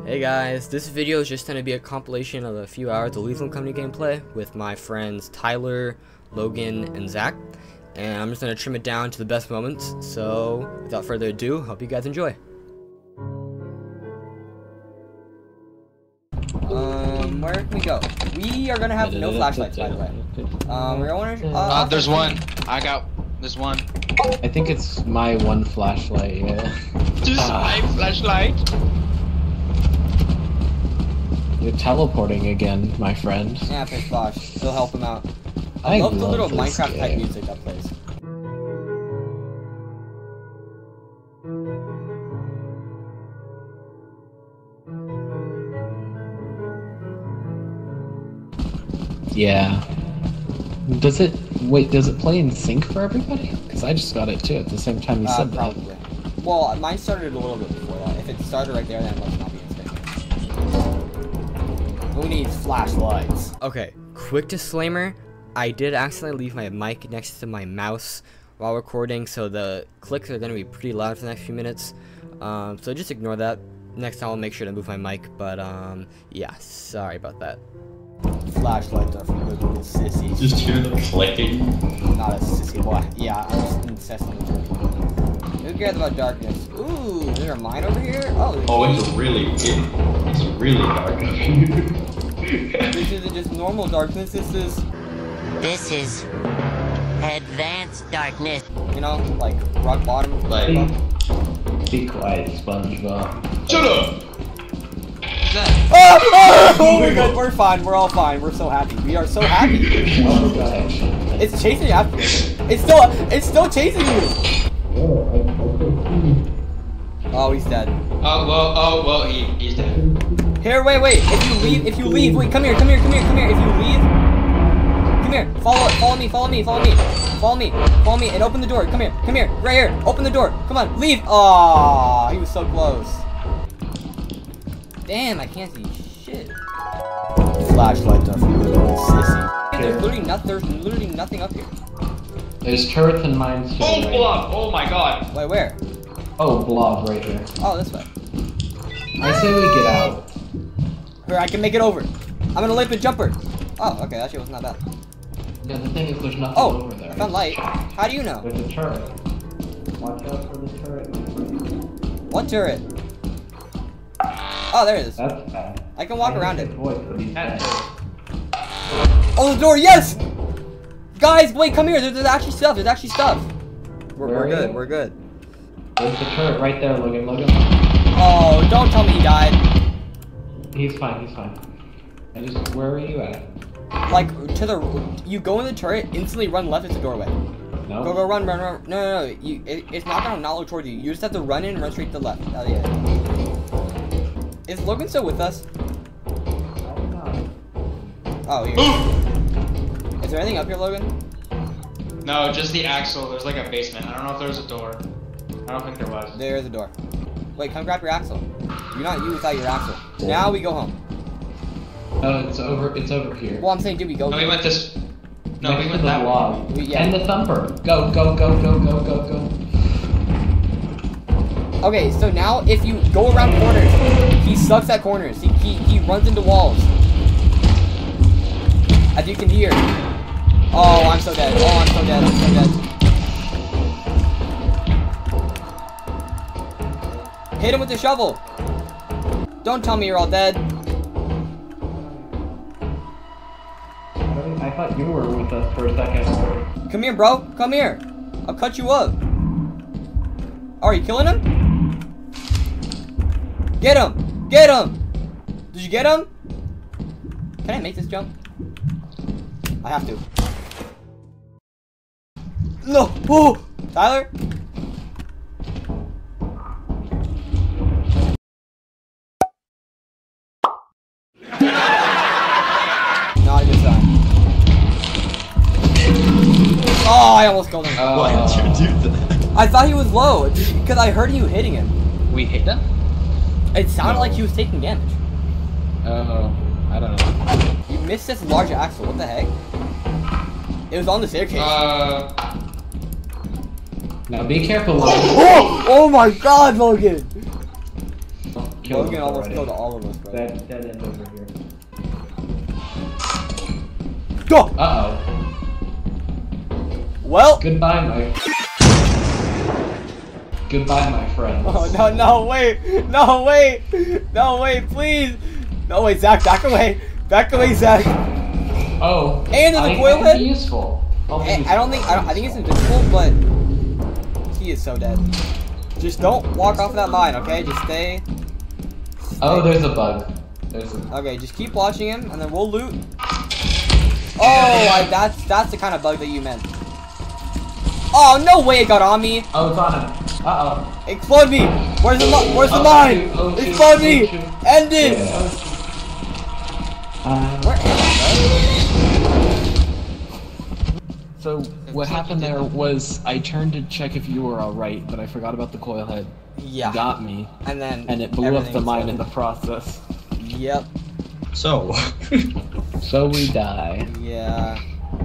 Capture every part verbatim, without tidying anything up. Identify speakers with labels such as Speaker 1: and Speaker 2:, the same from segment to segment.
Speaker 1: Hey guys, this video is just going to be a compilation of a few hours of Lethal Company gameplay with my friends Tyler, Logan, and Zach. And I'm just going to trim it down to the best moments, so without further ado, hope you guys enjoy. Um, where can we go? We are going to have no flashlights, by the way. Um, we're going to... Uh,
Speaker 2: uh, there's one. I got... There's one.
Speaker 3: I think it's my one flashlight, yeah.
Speaker 2: Just uh, my flashlight.
Speaker 3: You're teleporting again, my friend.
Speaker 1: Yeah, Fish Bosh. He'll help him out. I,
Speaker 3: I
Speaker 1: love, love the little
Speaker 3: Minecraft
Speaker 1: Minecraft type music that plays.
Speaker 3: Yeah. Does it wait? Does it play in sync for everybody? Because I just got it too at the same time you
Speaker 1: uh,
Speaker 3: said
Speaker 1: probably. that. Well, mine started a little bit before that. If it started right there, then it must not be in sync. Who needs flashlights? Okay, quick disclaimer. I did accidentally leave my mic next to my mouse while recording, so the clicks are going to be pretty loud for the next few minutes. Um, so just ignore that. Next time I'll make sure to move my mic, but um, yeah, sorry about that. Flashlights are for little sissies.
Speaker 4: Just hear the clicking.
Speaker 1: Not a sissy boy. Yeah, I'm just incessantly joking. Who cares about darkness? Ooh, is there a mine over here? Oh,
Speaker 4: oh it's really, it, it's really dark up here.
Speaker 1: This isn't just normal darkness, this is...
Speaker 5: This is... advanced darkness.
Speaker 1: You know, like, rock bottom.
Speaker 4: Like...
Speaker 3: Be quiet, SpongeBob.
Speaker 4: Shut up!
Speaker 1: Oh, oh, oh my god, we're fine, we're all fine, we're so happy. We are so happy.
Speaker 3: Oh my gosh.
Speaker 1: It's chasing you after. It's still, it's still chasing you. Oh, he's dead.
Speaker 2: Oh, well, oh, well, he, he's dead.
Speaker 1: Here, wait, wait. If you leave, if you leave, wait, come here, come here, come here, come here. If you leave, come here. Follow, follow me, follow me, follow me, follow me, follow me, and open the door. Come here, come here, right here. Open the door. Come on, leave. Aww, he was so close. Damn, I can't see shit. Flashlights are for little sissy. There's literally not. There's literally nothing up here.
Speaker 3: There's turrets and mines. To
Speaker 2: Oh,
Speaker 3: the right.
Speaker 2: blob! Oh my god!
Speaker 1: Wait, where?
Speaker 3: Oh, blob right here.
Speaker 1: Oh, this way.
Speaker 3: I say we get out.
Speaker 1: Here, I can make it over. I'm gonna leap a jumper. Oh, okay, that shit was not bad.
Speaker 3: Yeah, the thing is, there's nothing
Speaker 1: Oh,
Speaker 3: over there.
Speaker 1: I found light. How do you know?
Speaker 3: There's a turret. Watch out for the turret.
Speaker 1: What turret? Oh, there it is.
Speaker 3: That's bad.
Speaker 1: I can walk around it.
Speaker 3: Voice, but he's dead.
Speaker 1: Oh, the door, yes! Guys, wait, come here. There's, there's actually stuff. There's actually stuff. We're,
Speaker 3: Where
Speaker 1: we're
Speaker 3: are
Speaker 1: good.
Speaker 3: you?
Speaker 1: We're good.
Speaker 3: There's the turret right there, Logan. Logan.
Speaker 1: Oh, don't tell me he died.
Speaker 3: He's fine. He's fine. I just. Where are you at?
Speaker 1: Like, to the... You go in the turret, instantly run left, it's a doorway.
Speaker 3: No.
Speaker 1: Go, go, run, run, run. No, no, no. You, it, it's not gonna not look towards you. You just have to run in and run straight to the left. Oh, yeah. Is Logan still with us? Oh, here. Is there anything up here, Logan?
Speaker 2: No, just the axle. There's like a basement. I don't know if there's a door. I don't think there was.
Speaker 1: There's a door. Wait, come grab your axle. You're not you without your axle. Now we go home.
Speaker 3: Oh, it's over. It's over here.
Speaker 1: Well, I'm saying, did we go?
Speaker 2: No, we went this... No,
Speaker 3: Next
Speaker 2: we
Speaker 3: to
Speaker 2: went
Speaker 3: the
Speaker 2: that way.
Speaker 3: log.
Speaker 1: We, yeah.
Speaker 3: And the thumper. Go, go, go, go, go, go, go.
Speaker 1: Okay, so now if you go around corners, he sucks at corners. He, he, he runs into walls. As you can hear. Oh, I'm so dead. Oh, I'm so dead. I'm so dead. Hit him with the shovel. Don't tell me you're all dead.
Speaker 3: I thought you were with us for a second.
Speaker 1: Come here, bro. Come here. I'll cut you up. Oh, are you killing him? Get him! Get him! Did you get him? Can I make this jump? I have to. No! Oh! Tyler? Not a good sign. Oh, I almost killed him.
Speaker 3: Uh,
Speaker 4: Why did you do that?
Speaker 1: I thought he was low, because I heard you hitting him.
Speaker 2: We hit them?
Speaker 1: It sounded
Speaker 4: No.
Speaker 1: like he was taking damage.
Speaker 3: Oh, I don't know.
Speaker 1: You missed this large axle, what the heck? It was on the staircase.
Speaker 2: Uh...
Speaker 3: Now be careful, Logan.
Speaker 1: Oh! Oh my god, Logan!
Speaker 3: killed
Speaker 1: Logan
Speaker 3: us
Speaker 1: almost
Speaker 3: already.
Speaker 1: killed all of us, bro.
Speaker 4: Dead, dead end over here.
Speaker 1: Go!
Speaker 3: Uh oh.
Speaker 1: Well.
Speaker 3: Goodbye, my. Goodbye, my friends.
Speaker 1: Oh no no wait no wait no wait please no wait Zach back away back away Zach.
Speaker 3: Oh.
Speaker 1: And there's a
Speaker 3: I-
Speaker 1: coil
Speaker 3: I can
Speaker 1: head?
Speaker 3: be useful. I'll be
Speaker 1: I, I
Speaker 3: useful.
Speaker 1: don't think I don't I think it's invincible, but he is so dead. Just don't walk off that mine, okay? Just stay.
Speaker 3: Oh, there's a bug. There's a.
Speaker 1: Okay, just keep watching him, and then we'll loot. Oh, I, that's that's the kind of bug that you meant. Oh no way it got on me!
Speaker 3: Oh, it's on him. Uh oh.
Speaker 1: Explode me! Where's the mi- where's the
Speaker 3: Oh,
Speaker 1: mine?
Speaker 3: shoot, oh, shoot,
Speaker 1: Explode
Speaker 3: oh,
Speaker 1: me!
Speaker 3: shoot.
Speaker 1: End it!
Speaker 3: Yeah. Uh,
Speaker 1: Where am
Speaker 3: So what happened there was I turned to check if you were alright, but I forgot about the coil head.
Speaker 1: I? Yeah.
Speaker 3: Got me,
Speaker 1: And then
Speaker 3: and it blew up
Speaker 1: everything
Speaker 3: the mine in
Speaker 1: exploded.
Speaker 3: the process.
Speaker 1: Yep.
Speaker 4: So.
Speaker 3: So we die.
Speaker 1: Yeah.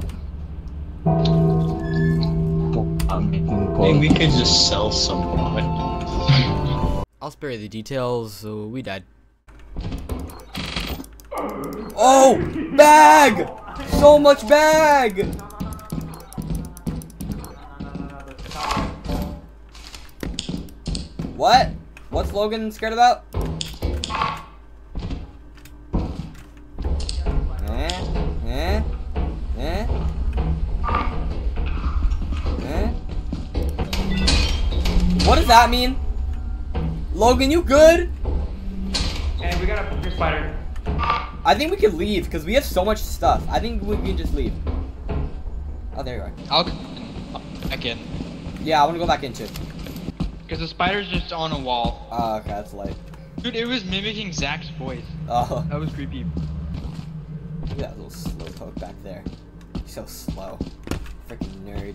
Speaker 3: I'm making
Speaker 4: I
Speaker 3: coil.
Speaker 4: mean, we could just sell some of it.
Speaker 1: I'll spare you the details. So we died. Oh, bag! So much bag! What? What's Logan scared about? Eh? Eh? Eh? Eh? What does that mean? Logan, you good?
Speaker 2: Hey, we got a bigger spider.
Speaker 1: I think we could leave because we have so much stuff. I think we can just leave. Oh, there you are.
Speaker 2: I'll go back in.
Speaker 1: Yeah, I want to go back into it.
Speaker 2: Because the spider's just on a wall.
Speaker 1: Oh, okay, that's light.
Speaker 2: Dude, it was mimicking Zach's voice.
Speaker 1: Oh,
Speaker 2: That was creepy.
Speaker 1: look at that little slow poke back there. He's so slow. Freaking nerd.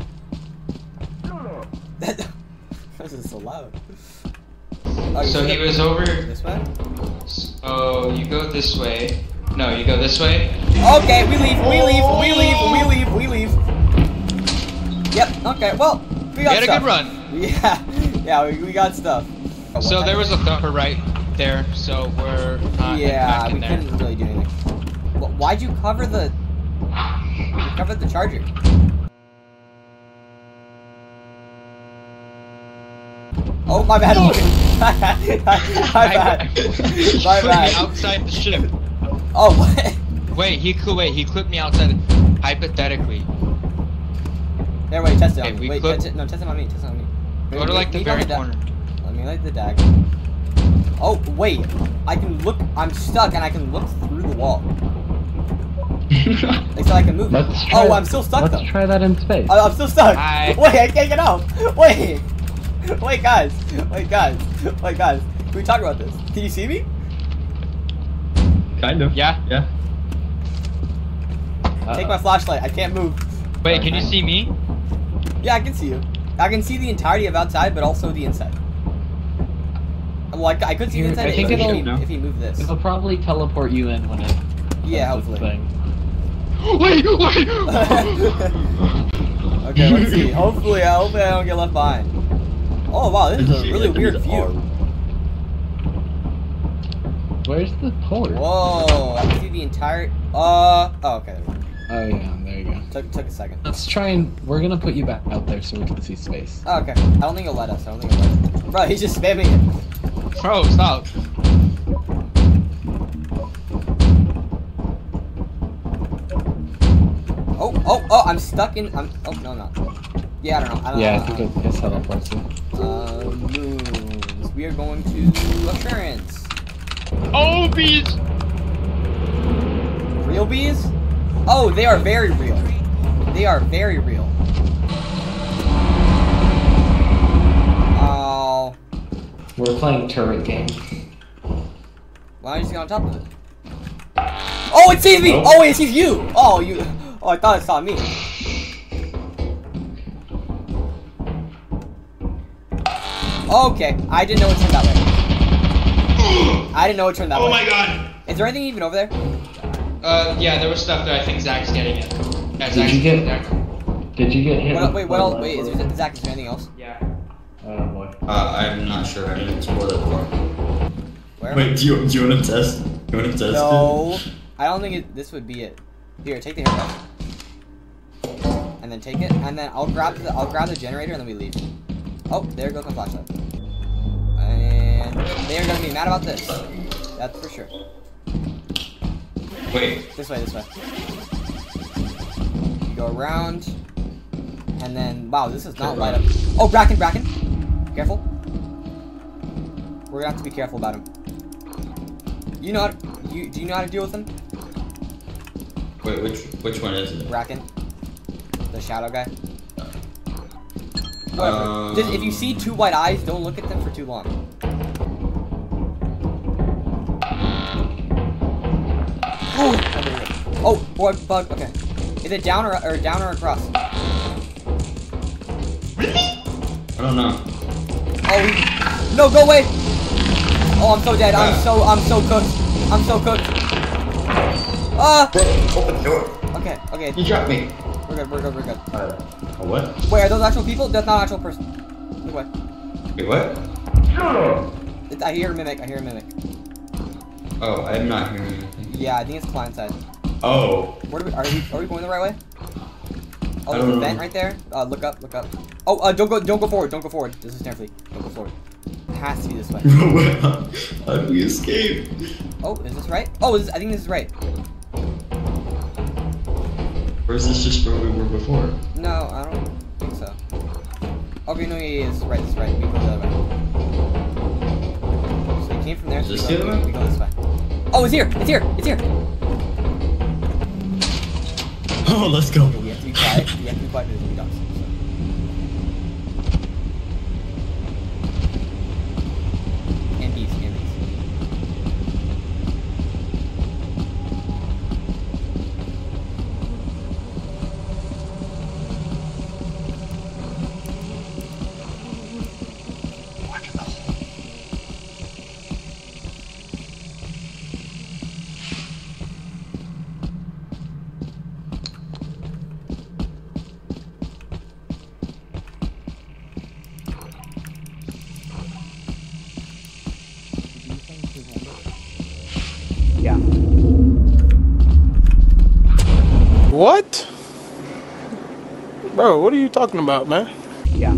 Speaker 1: This is so loud. Oh, you
Speaker 2: So
Speaker 1: said
Speaker 2: he
Speaker 1: it-
Speaker 2: was over.
Speaker 1: This way?
Speaker 2: Oh, you go this way. No, you go this way.
Speaker 1: Okay, we leave, we leave, we leave, we leave, we leave. Yep, okay, well, we
Speaker 2: We
Speaker 1: got
Speaker 2: had a
Speaker 1: stuff.
Speaker 2: good run.
Speaker 1: Yeah, yeah, we, we got stuff. Oh,
Speaker 2: So
Speaker 1: what
Speaker 2: there
Speaker 1: the-
Speaker 2: was a thumper right there, so we're not
Speaker 1: Yeah,
Speaker 2: back
Speaker 1: we
Speaker 2: in there.
Speaker 1: couldn't really do anything. Wh- Why'd you cover the... You covered the charger? Oh, my bad. my bad.
Speaker 2: He
Speaker 1: My
Speaker 2: put me
Speaker 1: bad.
Speaker 2: outside the ship.
Speaker 1: Oh, what?
Speaker 2: Wait, he could wait. He clipped me outside. Hypothetically,
Speaker 1: There, wait, test it
Speaker 2: Okay,
Speaker 1: on me.
Speaker 2: we
Speaker 1: Wait,
Speaker 2: clip-
Speaker 1: test it. No, test it on me. Test it on me. Wait,
Speaker 2: go to
Speaker 1: wait,
Speaker 2: like the
Speaker 1: leave on
Speaker 2: very
Speaker 1: da-
Speaker 2: corner.
Speaker 1: Let me light the dagger. Oh, wait. I can look. I'm stuck and I can look through the wall. Like, so I can move.
Speaker 3: Let's try,
Speaker 1: Oh, I'm still stuck
Speaker 3: let's
Speaker 1: though.
Speaker 3: try that in space.
Speaker 1: I- I'm still stuck.
Speaker 2: Hi.
Speaker 1: Wait, I can't get off. Wait. Wait, guys. Wait, guys. Wait, guys. Can we talk about this? Can you see me?
Speaker 4: Kind of.
Speaker 2: Yeah.
Speaker 4: Yeah.
Speaker 1: Take my flashlight. I can't move.
Speaker 2: Wait, can you see me?
Speaker 1: Yeah, I can see you. I can see the entirety of outside, but also the inside. Well, I, I could see the
Speaker 3: Here,
Speaker 1: inside
Speaker 3: I
Speaker 1: if,
Speaker 3: think
Speaker 1: if,
Speaker 3: it'll-
Speaker 1: he, if he moved this.
Speaker 3: It'll probably teleport you in when it.
Speaker 1: Yeah,
Speaker 3: does its
Speaker 1: hopefully.
Speaker 3: thing.
Speaker 2: Wait, wait.
Speaker 1: Okay, let's see. Hopefully, I hopefully I don't get left behind. Oh wow, this is a really weird view.
Speaker 3: Where's the port?
Speaker 1: Whoa, I can see the entire. Uh. Oh, okay. There we go.
Speaker 3: Oh yeah, there you go.
Speaker 1: Took took a second.
Speaker 3: Let's try and we're gonna put you back out there so we can see space.
Speaker 1: Oh, okay. I don't think it'll let us. I don't think it'll let us. Bro, he's just spamming it.
Speaker 2: Bro, stop.
Speaker 1: Oh, oh, oh! I'm stuck in. I'm. Oh no, no. Yeah, I don't know. I don't
Speaker 3: Yeah,
Speaker 1: know.
Speaker 3: I think it, it teleports you.
Speaker 1: Uh, moons. We are going to assurance.
Speaker 2: Oh, bees.
Speaker 1: Real bees? Oh, they are very real. They are very real. Oh.
Speaker 3: We're playing turret game.
Speaker 1: Why don't you just get on top of it? Oh, it sees me!
Speaker 4: Nope.
Speaker 1: Oh, it sees you! Oh, you. Oh, I thought it saw me. Okay, I didn't know it turned that way. I didn't know it turned that
Speaker 2: Oh
Speaker 1: way.
Speaker 2: my god.
Speaker 1: Is there anything even over there?
Speaker 2: Uh, yeah, there was stuff that I think Zach's getting it. Yeah,
Speaker 3: Did
Speaker 2: Zach's
Speaker 3: you get-
Speaker 2: there.
Speaker 3: Did you get hit?
Speaker 1: What,
Speaker 3: with
Speaker 1: wait, what
Speaker 3: the
Speaker 1: else?
Speaker 3: left
Speaker 1: Wait, is
Speaker 3: or-
Speaker 1: there, Zach, is there anything else?
Speaker 2: Yeah.
Speaker 3: Oh boy.
Speaker 4: Uh, I'm not sure. I didn't explore that far.
Speaker 1: Where?
Speaker 4: Wait, do you, do you want to test? Do you want to test
Speaker 1: No.
Speaker 4: it?
Speaker 1: I don't think it, this would be it. Here, take the haircut. And then take it, and then I'll grab the I'll grab the generator and then we leave. Oh, there goes my flashlight. And they're gonna be mad about this. That's for sure.
Speaker 4: Wait.
Speaker 1: This way, this way. You go around, and then wow, this is not light up. Oh, Bracken, Bracken, careful. We're gonna have to be careful about him. You know how to, you do you know how to deal with him?
Speaker 4: Wait, which which one is it?
Speaker 1: Bracken, the shadow guy. Whatever.
Speaker 4: Um,
Speaker 1: Just if you see two white eyes, don't look at them for too long. Oh, oh, boy, bug. Okay, is it down or or down or across?
Speaker 4: I don't know.
Speaker 1: Oh, he, no, go away! Oh, I'm so dead. I'm so I'm so cooked. I'm so cooked. Ah!
Speaker 4: Bro, open the door.
Speaker 1: Okay, okay.
Speaker 4: You dropped me.
Speaker 1: We're good. We're good. We're good.
Speaker 4: Uh, a what?
Speaker 1: Wait, are those actual people? That's not an actual person. Look away.
Speaker 4: Wait, what?
Speaker 1: It, I hear a mimic. I hear a mimic.
Speaker 4: Oh, I'm not hearing anything.
Speaker 1: Yeah, I think it's client side.
Speaker 4: Oh.
Speaker 1: Where do we, are we? Are we going the right way? Oh,
Speaker 4: I
Speaker 1: there's a
Speaker 4: don't
Speaker 1: vent
Speaker 4: know.
Speaker 1: right there. Uh, look up. Look up. Oh, uh, don't go. Don't go forward. Don't go forward. This is Stanfleet. Don't go forward. It has to be this way.
Speaker 4: How did we escape?
Speaker 1: Oh, is this right? Oh, is this, I think this is right.
Speaker 4: Or is this just where we were before?
Speaker 1: No, I don't think so. Okay, no, yeah, yeah, it's right, it's right. We go the other way. So we came from there, so we
Speaker 4: Is
Speaker 1: go,
Speaker 4: this the
Speaker 1: we,
Speaker 4: other way?
Speaker 1: we go this way. Oh, it's here! It's here! It's here!
Speaker 4: Oh, let's go.
Speaker 1: Okay, we have to be quiet. We have to be quiet because we don't. And bees, and bees. Yeah.
Speaker 6: What? Bro, what are you talking about, man?
Speaker 1: Yeah.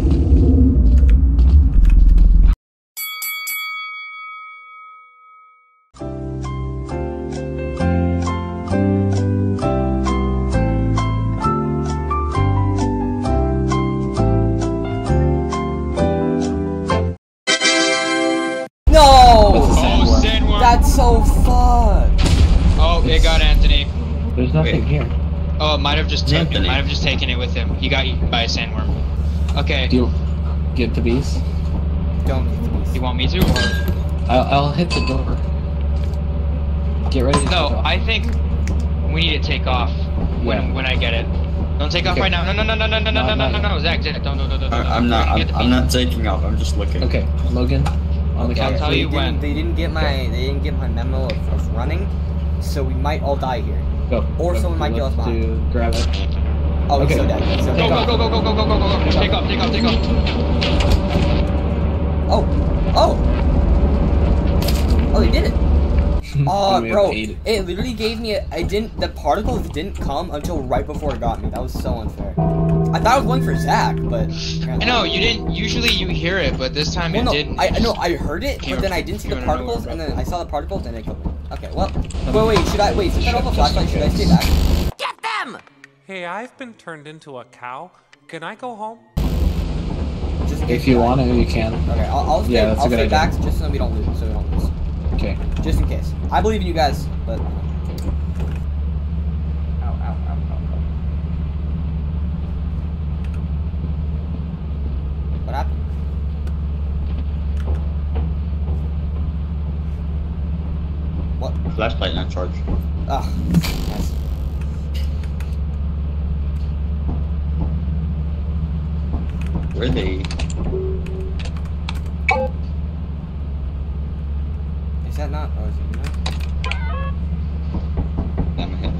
Speaker 1: No!
Speaker 2: Oh, sandworm.
Speaker 1: That's so fucked.
Speaker 2: Oh, it got Anthony.
Speaker 3: There's nothing
Speaker 4: Wait.
Speaker 3: here.
Speaker 2: Oh, it might have just took, it
Speaker 4: Anthony.
Speaker 2: might have just taken it with him. He got eaten by a sandworm. Okay.
Speaker 3: Do you get the bees?
Speaker 1: Don't get the beast.
Speaker 2: You want me to? Or...
Speaker 3: I'll, I'll hit the door. Get ready to
Speaker 2: No,
Speaker 3: take off.
Speaker 2: I think we need to take off when
Speaker 3: Yeah.
Speaker 2: when I get it. Don't take off
Speaker 3: Okay.
Speaker 2: right now. No, no, no, no, no, no, no,
Speaker 3: No,
Speaker 2: no, no,
Speaker 3: no,
Speaker 2: no, no, Zach, Zach, don't, don't, don't, don't.
Speaker 4: I,
Speaker 2: don't.
Speaker 4: I'm not.
Speaker 2: Get
Speaker 4: I'm,
Speaker 2: the
Speaker 4: I'm
Speaker 2: beat.
Speaker 4: not taking off. I'm just looking.
Speaker 3: Okay, Logan, on the
Speaker 2: Okay,
Speaker 3: count
Speaker 2: I'll
Speaker 3: of
Speaker 2: tell
Speaker 3: three.
Speaker 2: you
Speaker 1: They
Speaker 2: when.
Speaker 1: didn't, they didn't get my they didn't get my memo of, of running, so we might all die here.
Speaker 3: Go.
Speaker 1: Or
Speaker 3: Go.
Speaker 1: someone might kill us
Speaker 3: Let's
Speaker 1: behind.
Speaker 3: do- Grab it.
Speaker 1: Oh,
Speaker 3: Okay.
Speaker 1: he's so dead. He's so
Speaker 2: Go,
Speaker 1: dead.
Speaker 2: go, go, go, go, go, go, go, go, go. Take off, take off, take off.
Speaker 1: Oh, oh, oh, they did it. Oh,
Speaker 3: We have
Speaker 1: bro,
Speaker 3: eight.
Speaker 1: it literally gave me a, I didn't, the particles didn't come until right before it got me. That was so unfair. I thought I was going for Zach, but
Speaker 2: I know, you didn't, usually you hear it, but this time
Speaker 1: Well,
Speaker 2: it
Speaker 1: no,
Speaker 2: didn't.
Speaker 1: I
Speaker 2: It
Speaker 1: I know
Speaker 2: just
Speaker 1: I heard it,
Speaker 2: came
Speaker 1: but then
Speaker 2: up-
Speaker 1: I didn't see
Speaker 2: came
Speaker 1: the
Speaker 2: out of nowhere,
Speaker 1: particles,
Speaker 2: bro.
Speaker 1: and then I saw the particles, and it killed me. Okay, well, wait, wait, should I, wait, since I don't have a flashlight, should I stay back?
Speaker 5: Get them!
Speaker 7: Hey, I've been turned into a cow. Can I go home?
Speaker 1: Just in case
Speaker 3: If you
Speaker 1: we die.
Speaker 3: want to, you can.
Speaker 1: Okay, I'll, I'll stay,
Speaker 3: Yeah, that's a
Speaker 1: I'll
Speaker 3: good
Speaker 1: stay
Speaker 3: idea.
Speaker 1: back just so we don't lose, so we don't lose.
Speaker 3: Okay.
Speaker 1: Just in case. I believe in you guys, but. Ow, ow, ow, ow, ow. What happened? What?
Speaker 4: Flashlight not charged.
Speaker 1: Ah, nice.
Speaker 4: Where are they?
Speaker 1: Is that not? Oh, is it not?
Speaker 4: I'm ahead.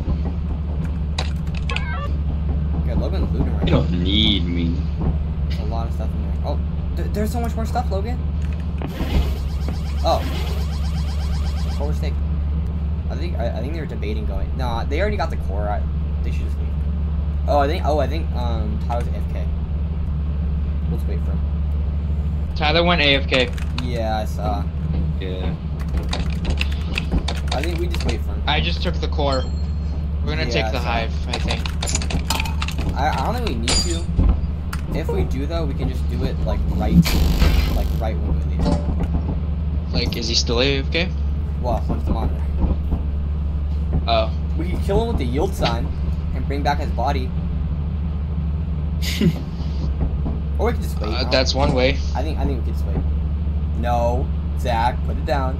Speaker 1: Okay, Logan's looting right
Speaker 4: You
Speaker 1: now.
Speaker 4: don't need me.
Speaker 1: There's a lot of stuff in there. Oh, th there's so much more stuff, Logan. Oh. controller stick. I think I, I think they're debating going. Nah, they already got the core. I, they should just leave. Oh, I think. Oh, I think. Um, Tyler's A F K. Let's wait for him.
Speaker 2: Tyler went A F K.
Speaker 1: Yeah, I saw.
Speaker 2: Yeah.
Speaker 1: I think we just wait for him.
Speaker 2: I just took the core. We're gonna
Speaker 1: Yeah,
Speaker 2: take the
Speaker 1: so-
Speaker 2: hive, I think.
Speaker 1: I, I don't think we need to. If we do though, we can just do it like right, like right when we leave.
Speaker 2: Like, is he still A F K?
Speaker 1: Well, what's the monitor?
Speaker 2: Oh.
Speaker 1: We can kill him with the yield sign and bring back his body. Or we can just wait.
Speaker 2: Uh,
Speaker 1: huh?
Speaker 2: that's one way.
Speaker 1: I think I think we can just wait. No, Zach, put it down.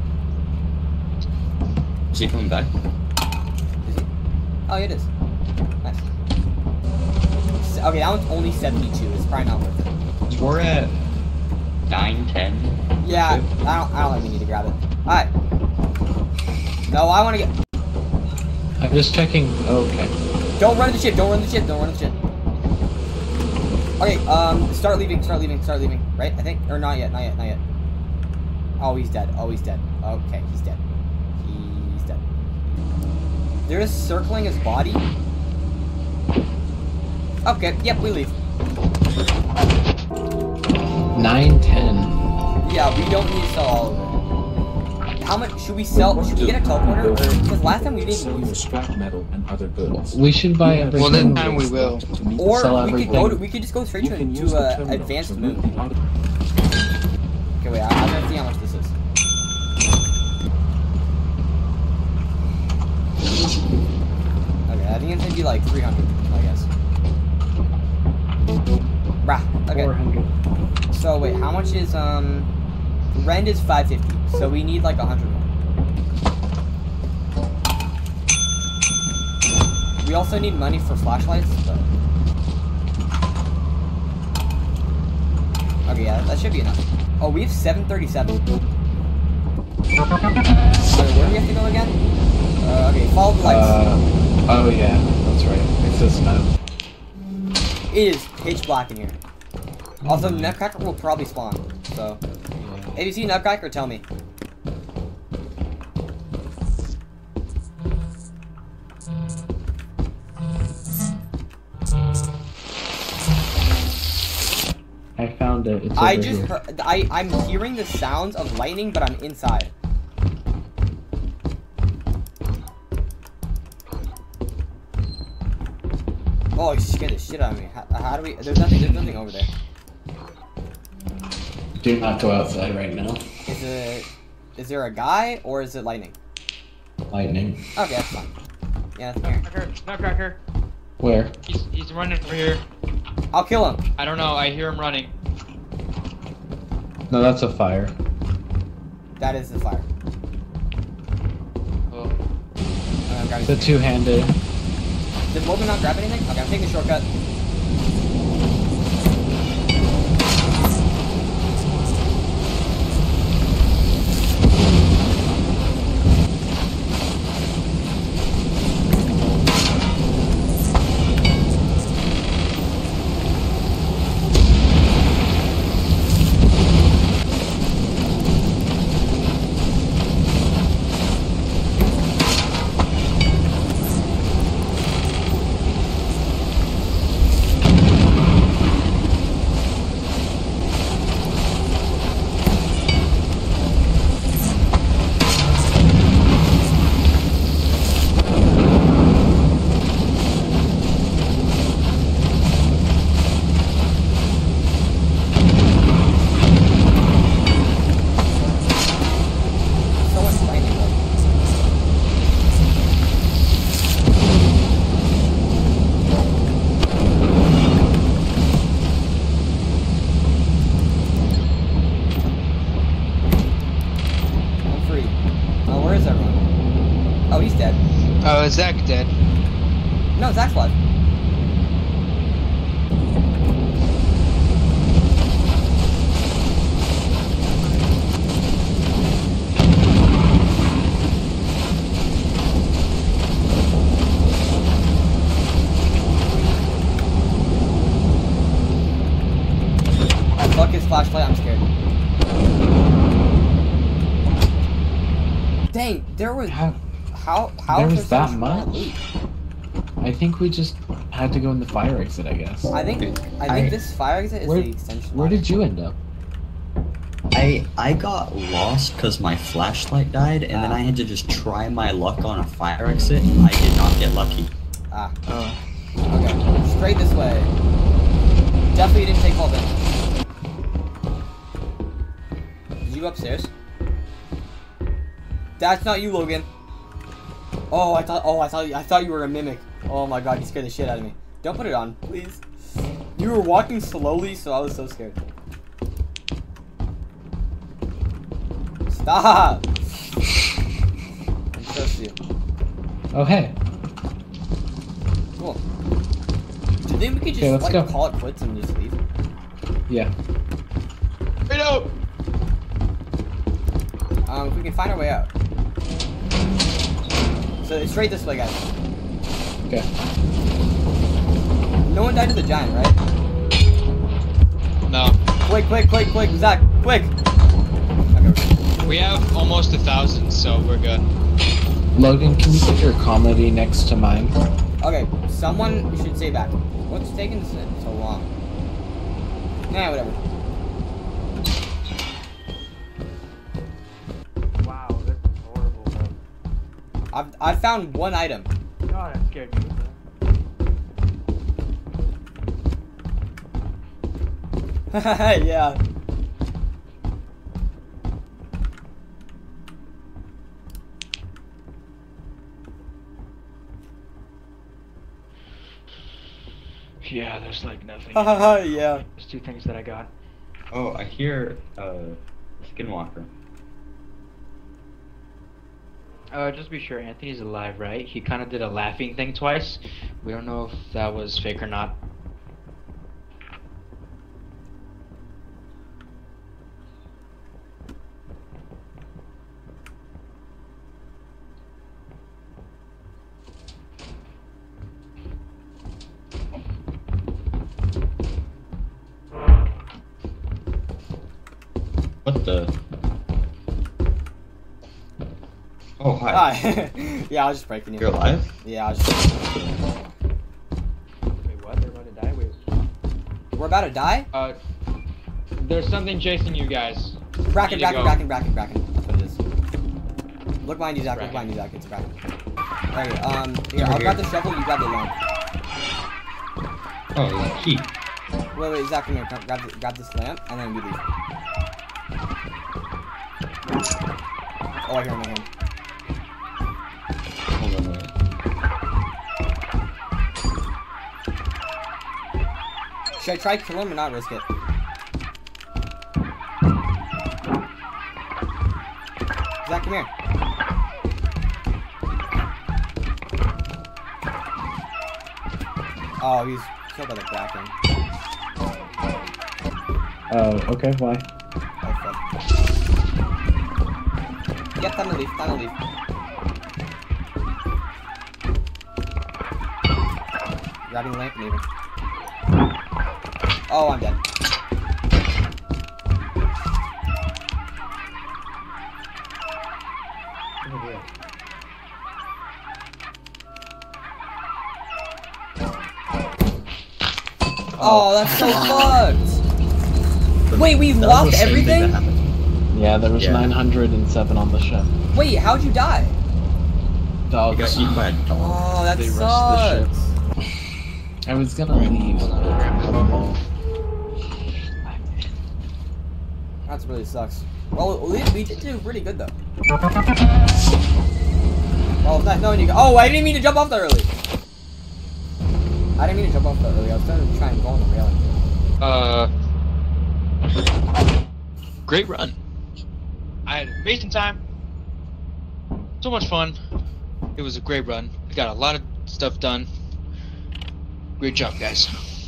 Speaker 4: Is he coming back?
Speaker 1: Is he? Oh, yeah, it is. Nice. S- Okay, that one's only seventy-two. It's probably not worth it.
Speaker 4: We're at nine, ten.
Speaker 1: Yeah, I don't. I don't think we need to grab it. All right. No, I want to get.
Speaker 3: I'm just checking. Okay.
Speaker 1: Don't run the ship. Don't run the ship. Don't run the ship. Okay. Um. Start leaving. Start leaving. Start leaving. Right. I think. Or not yet. Not yet. Not yet. Oh, he's dead. Oh, he's dead. Okay, he's dead. He's dead. They're just circling his body. Okay. Yep. We leave.
Speaker 3: Nine, ten.
Speaker 1: Yeah. We don't need to sell all of it. How much should we sell? Should we get a teleporter? Or, because last time we didn't even use it.
Speaker 8: scrap metal and other goods.
Speaker 3: We should buy everything.
Speaker 2: Well, this time we will.
Speaker 1: Or
Speaker 3: Sell
Speaker 1: we could go to.
Speaker 3: everything.
Speaker 1: We could just go straight
Speaker 8: You
Speaker 1: to,
Speaker 8: can use
Speaker 1: to
Speaker 8: the
Speaker 1: uh,
Speaker 8: terminal
Speaker 1: advanced
Speaker 8: to
Speaker 1: moon.
Speaker 8: move the auto-
Speaker 1: Okay, wait. I, I'm gonna see how much this is. Okay, I think it's gonna be like three hundred. I guess. Rah. Okay.
Speaker 3: four hundred.
Speaker 1: So wait, how much is um? Rent is five fifty. So we need like a hundred more. We also need money for flashlights, but. Okay, yeah, that should be enough. Oh, we have seven thirty-seven. Okay, where do we have to go again? Uh, okay, follow the lights.
Speaker 3: Uh, oh yeah, that's right. It's this map.
Speaker 1: It is pitch black in here. Also, Nutcracker will probably spawn, so. If you see Nutcracker, tell me.
Speaker 3: I found it. It's
Speaker 1: I
Speaker 3: over
Speaker 1: just
Speaker 3: here.
Speaker 1: heard, I, I'm hearing the sounds of lightning, but I'm inside. Oh, it scared the shit out of me. How, how do we, there's nothing, there's nothing over there.
Speaker 3: Do not go outside right now.
Speaker 1: Is it, is there a guy, or is it lightning?
Speaker 3: Lightning.
Speaker 1: Okay, that's fine. Yeah, that's here.
Speaker 2: Nutcracker, Nutcracker.
Speaker 3: Where?
Speaker 2: He's, he's running over here.
Speaker 1: I'll kill him.
Speaker 2: I don't know, I hear him running.
Speaker 3: No, that's a fire.
Speaker 1: That is the fire.
Speaker 2: Oh.
Speaker 1: I'm gonna grab
Speaker 3: It's a
Speaker 1: his-
Speaker 3: two-handed.
Speaker 1: Did Logan not grab anything? Okay, I'm taking the shortcut. So much lightning though. I'm free. Oh, where is everyone? Oh, he's dead.
Speaker 2: Oh, is Zach dead?
Speaker 1: No, Zach's alive. Oh, fuck his flashlight, I'm scared. Dang, there was
Speaker 3: How,
Speaker 1: how how
Speaker 3: there
Speaker 1: is
Speaker 3: was
Speaker 1: there
Speaker 3: that
Speaker 1: so much
Speaker 3: much?
Speaker 1: loot?
Speaker 3: I think we just had to go in the fire exit, I guess.
Speaker 1: I think I think
Speaker 9: I-
Speaker 1: this fire exit is
Speaker 3: Where-
Speaker 1: the extension.
Speaker 3: Where
Speaker 1: ladder.
Speaker 3: did you end up?
Speaker 9: I I got lost because my flashlight died, and then I had to just try my luck on a fire exit. I did not get lucky.
Speaker 1: Ah.
Speaker 3: Oh.
Speaker 1: Okay. Straight this way. Definitely didn't take all damage. Did you go upstairs? That's not you, Logan. Oh, I thought. Oh, I thought. I thought you were a mimic. Oh my god, you scared the shit out of me. Don't put it on, please. You were walking slowly, so I was so scared. Stop! I trust you.
Speaker 3: Oh, hey.
Speaker 1: Cool. Do you think we could just
Speaker 3: Okay, let's
Speaker 1: like
Speaker 3: go.
Speaker 1: call it quits and just leave?
Speaker 3: Yeah.
Speaker 2: Right out!
Speaker 1: Um, if we can find our way out. So it's straight this way, guys.
Speaker 3: Okay.
Speaker 1: No one died to the giant, right?
Speaker 2: No.
Speaker 1: Quick, quick, quick, quick, Zach, quick! Okay.
Speaker 2: We have almost a thousand, so we're good.
Speaker 3: Logan, can you put your comedy next to mine?
Speaker 1: Okay, someone should say back. What's taking so long? Nah, whatever.
Speaker 10: Wow, this is horrible, bro.
Speaker 1: I've I found one item.
Speaker 10: God, that scared me.
Speaker 1: Yeah.
Speaker 10: Yeah, there's like nothing.
Speaker 1: Yeah.
Speaker 10: There's two things that I got.
Speaker 9: Oh, I hear uh, Skinwalker.
Speaker 10: Uh, just be sure Anthony's alive, right? He kind of did a laughing thing twice. We don't know if that was fake or not.
Speaker 9: What the? Oh, hi.
Speaker 1: Hi. Yeah, I was just breaking you.
Speaker 9: You're alive?
Speaker 1: Yeah, I was just...
Speaker 10: Wait, what? They're about to die? Wait.
Speaker 1: We're about to die?
Speaker 2: Uh, there's something chasing you guys.
Speaker 1: Bracken,
Speaker 2: Need to
Speaker 1: bracken,
Speaker 2: go.
Speaker 1: bracken, bracken, bracken. That's what it is. Look behind you, Zach. Look behind you, Zach. It's a bracken. Okay, um, here,
Speaker 9: Over
Speaker 1: I'll grab
Speaker 9: here.
Speaker 1: the shovel, you grab the lamp.
Speaker 9: Oh, there's a key.
Speaker 1: Wait, wait, Zach, come here. Come, grab, the, grab this lamp, and then we leave. Oh, I hear him, I hear him.
Speaker 9: Hold on, wait.
Speaker 1: Should I try kill him or not risk it? Zach, come here. Oh, he's killed by the Kraken.
Speaker 3: Oh, okay, why?
Speaker 1: Oh, fuck. Yep, time to leave, time to leave. Grabbing the lamp, leaving. Oh, I'm dead. Oh, that's so fucked! Wait, we
Speaker 9: That was
Speaker 1: lost
Speaker 9: the same thing
Speaker 1: everything?
Speaker 9: that happened.
Speaker 3: Yeah, there was
Speaker 9: Yeah.
Speaker 3: nine hundred seven on the ship.
Speaker 1: Wait, how'd you die?
Speaker 9: I
Speaker 3: Dogs.
Speaker 9: got eaten by a dog.
Speaker 1: Oh, that
Speaker 3: They rushed the ship.
Speaker 1: sucks.
Speaker 3: I was gonna leave.
Speaker 1: That really sucks. Well, we, we did do pretty good though. Well, it's nice knowing you. Oh, I didn't mean to jump off that early. I didn't mean to jump off that early. I was trying to try and go on the railing.
Speaker 2: Uh, great run. I had amazing time. So much fun. It was a great run. We got a lot of stuff done. Great job, guys.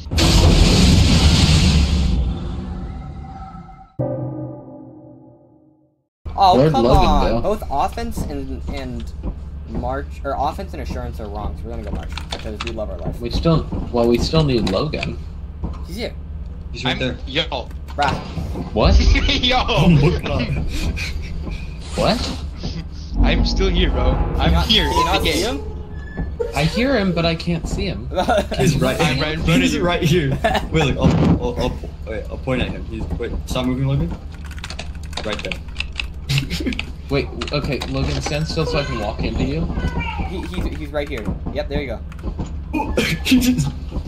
Speaker 1: Oh,
Speaker 3: Where'd
Speaker 1: come
Speaker 3: Logan
Speaker 1: on.
Speaker 3: go?
Speaker 1: Both offense and and march or offense and assurance are wrong, so we're gonna go march because we love our life.
Speaker 3: We still, well, we still need Logan.
Speaker 1: He's here.
Speaker 9: He's right
Speaker 2: I'm,
Speaker 9: there.
Speaker 2: Yo.
Speaker 1: Brah.
Speaker 3: What?
Speaker 2: Yo.
Speaker 9: Oh my god.
Speaker 3: What?
Speaker 2: I'm still here, bro. I'm
Speaker 1: not,
Speaker 2: here
Speaker 1: can you
Speaker 2: in
Speaker 1: not
Speaker 2: the
Speaker 1: see
Speaker 2: game.
Speaker 1: him?
Speaker 3: I hear him, but I can't see him.
Speaker 9: He's right.
Speaker 2: I'm right in front of
Speaker 9: He's
Speaker 2: you.
Speaker 9: right here. Wait, look. I'll, I'll, I'll, wait, I'll point at him. He's wait. Stop moving, Logan. Right there.
Speaker 3: Wait, okay, Logan, stand still so I can walk into you.
Speaker 1: He, he's, he's right here. Yep, there you go.
Speaker 9: he just.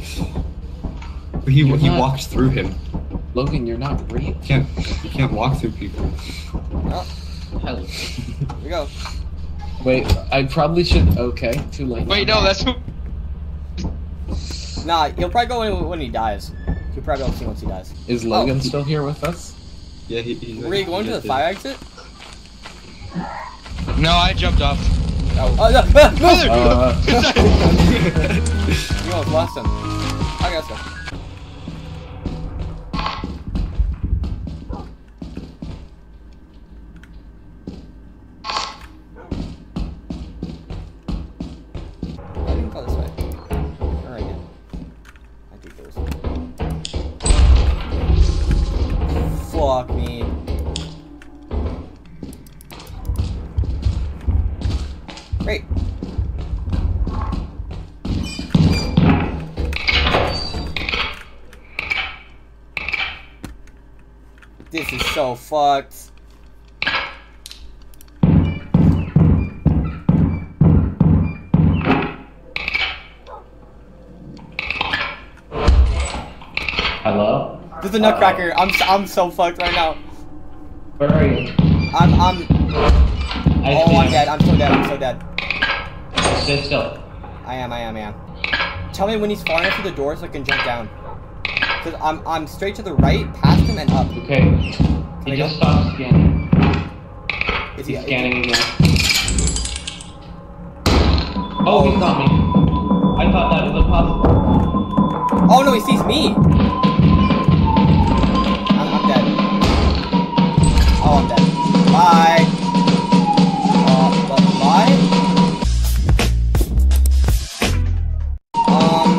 Speaker 9: He
Speaker 3: You're
Speaker 9: he
Speaker 3: not-
Speaker 9: walks through him.
Speaker 3: Logan, you're not real.
Speaker 9: You can't you can't walk through people.
Speaker 1: Oh,
Speaker 3: Hello.
Speaker 1: here we go.
Speaker 3: Wait, I probably should. Okay, too late.
Speaker 2: Wait, no, that's who.
Speaker 1: Nah, he'll probably go in when he dies. He'll probably go see once he dies.
Speaker 3: Is Logan
Speaker 1: Oh.
Speaker 3: still here with us?
Speaker 9: Yeah, he, he's.
Speaker 1: Were you going to the fire exit?
Speaker 2: No, I jumped off.
Speaker 1: Oh, oh no!
Speaker 2: Mother!
Speaker 3: Uh,
Speaker 1: You almost lost him. I guess so. I didn't go this way. Or I did. I think it was. Fuck me. Great. This is so fucked.
Speaker 3: Hello?
Speaker 1: This is a nutcracker. I'm s- I'm so fucked right now.
Speaker 3: Where are you?
Speaker 1: I'm I'm.
Speaker 3: I
Speaker 1: Oh,
Speaker 3: see
Speaker 1: I'm
Speaker 3: him.
Speaker 1: dead. I'm so dead. I'm so dead.
Speaker 3: Stay still.
Speaker 1: I am. I am. I am. Tell me when he's far enough to the door so I can jump down. Cause I'm I'm straight to the right, past him and up.
Speaker 3: Okay.
Speaker 1: I
Speaker 3: He
Speaker 1: go?
Speaker 3: just stopped scanning.
Speaker 1: Is he
Speaker 3: He's scanning again. Oh, he saw me. I thought that was impossible.
Speaker 1: Oh no, he sees me. I'm, I'm dead. Oh, I'm dead. Bye. Uh, but bye. Um.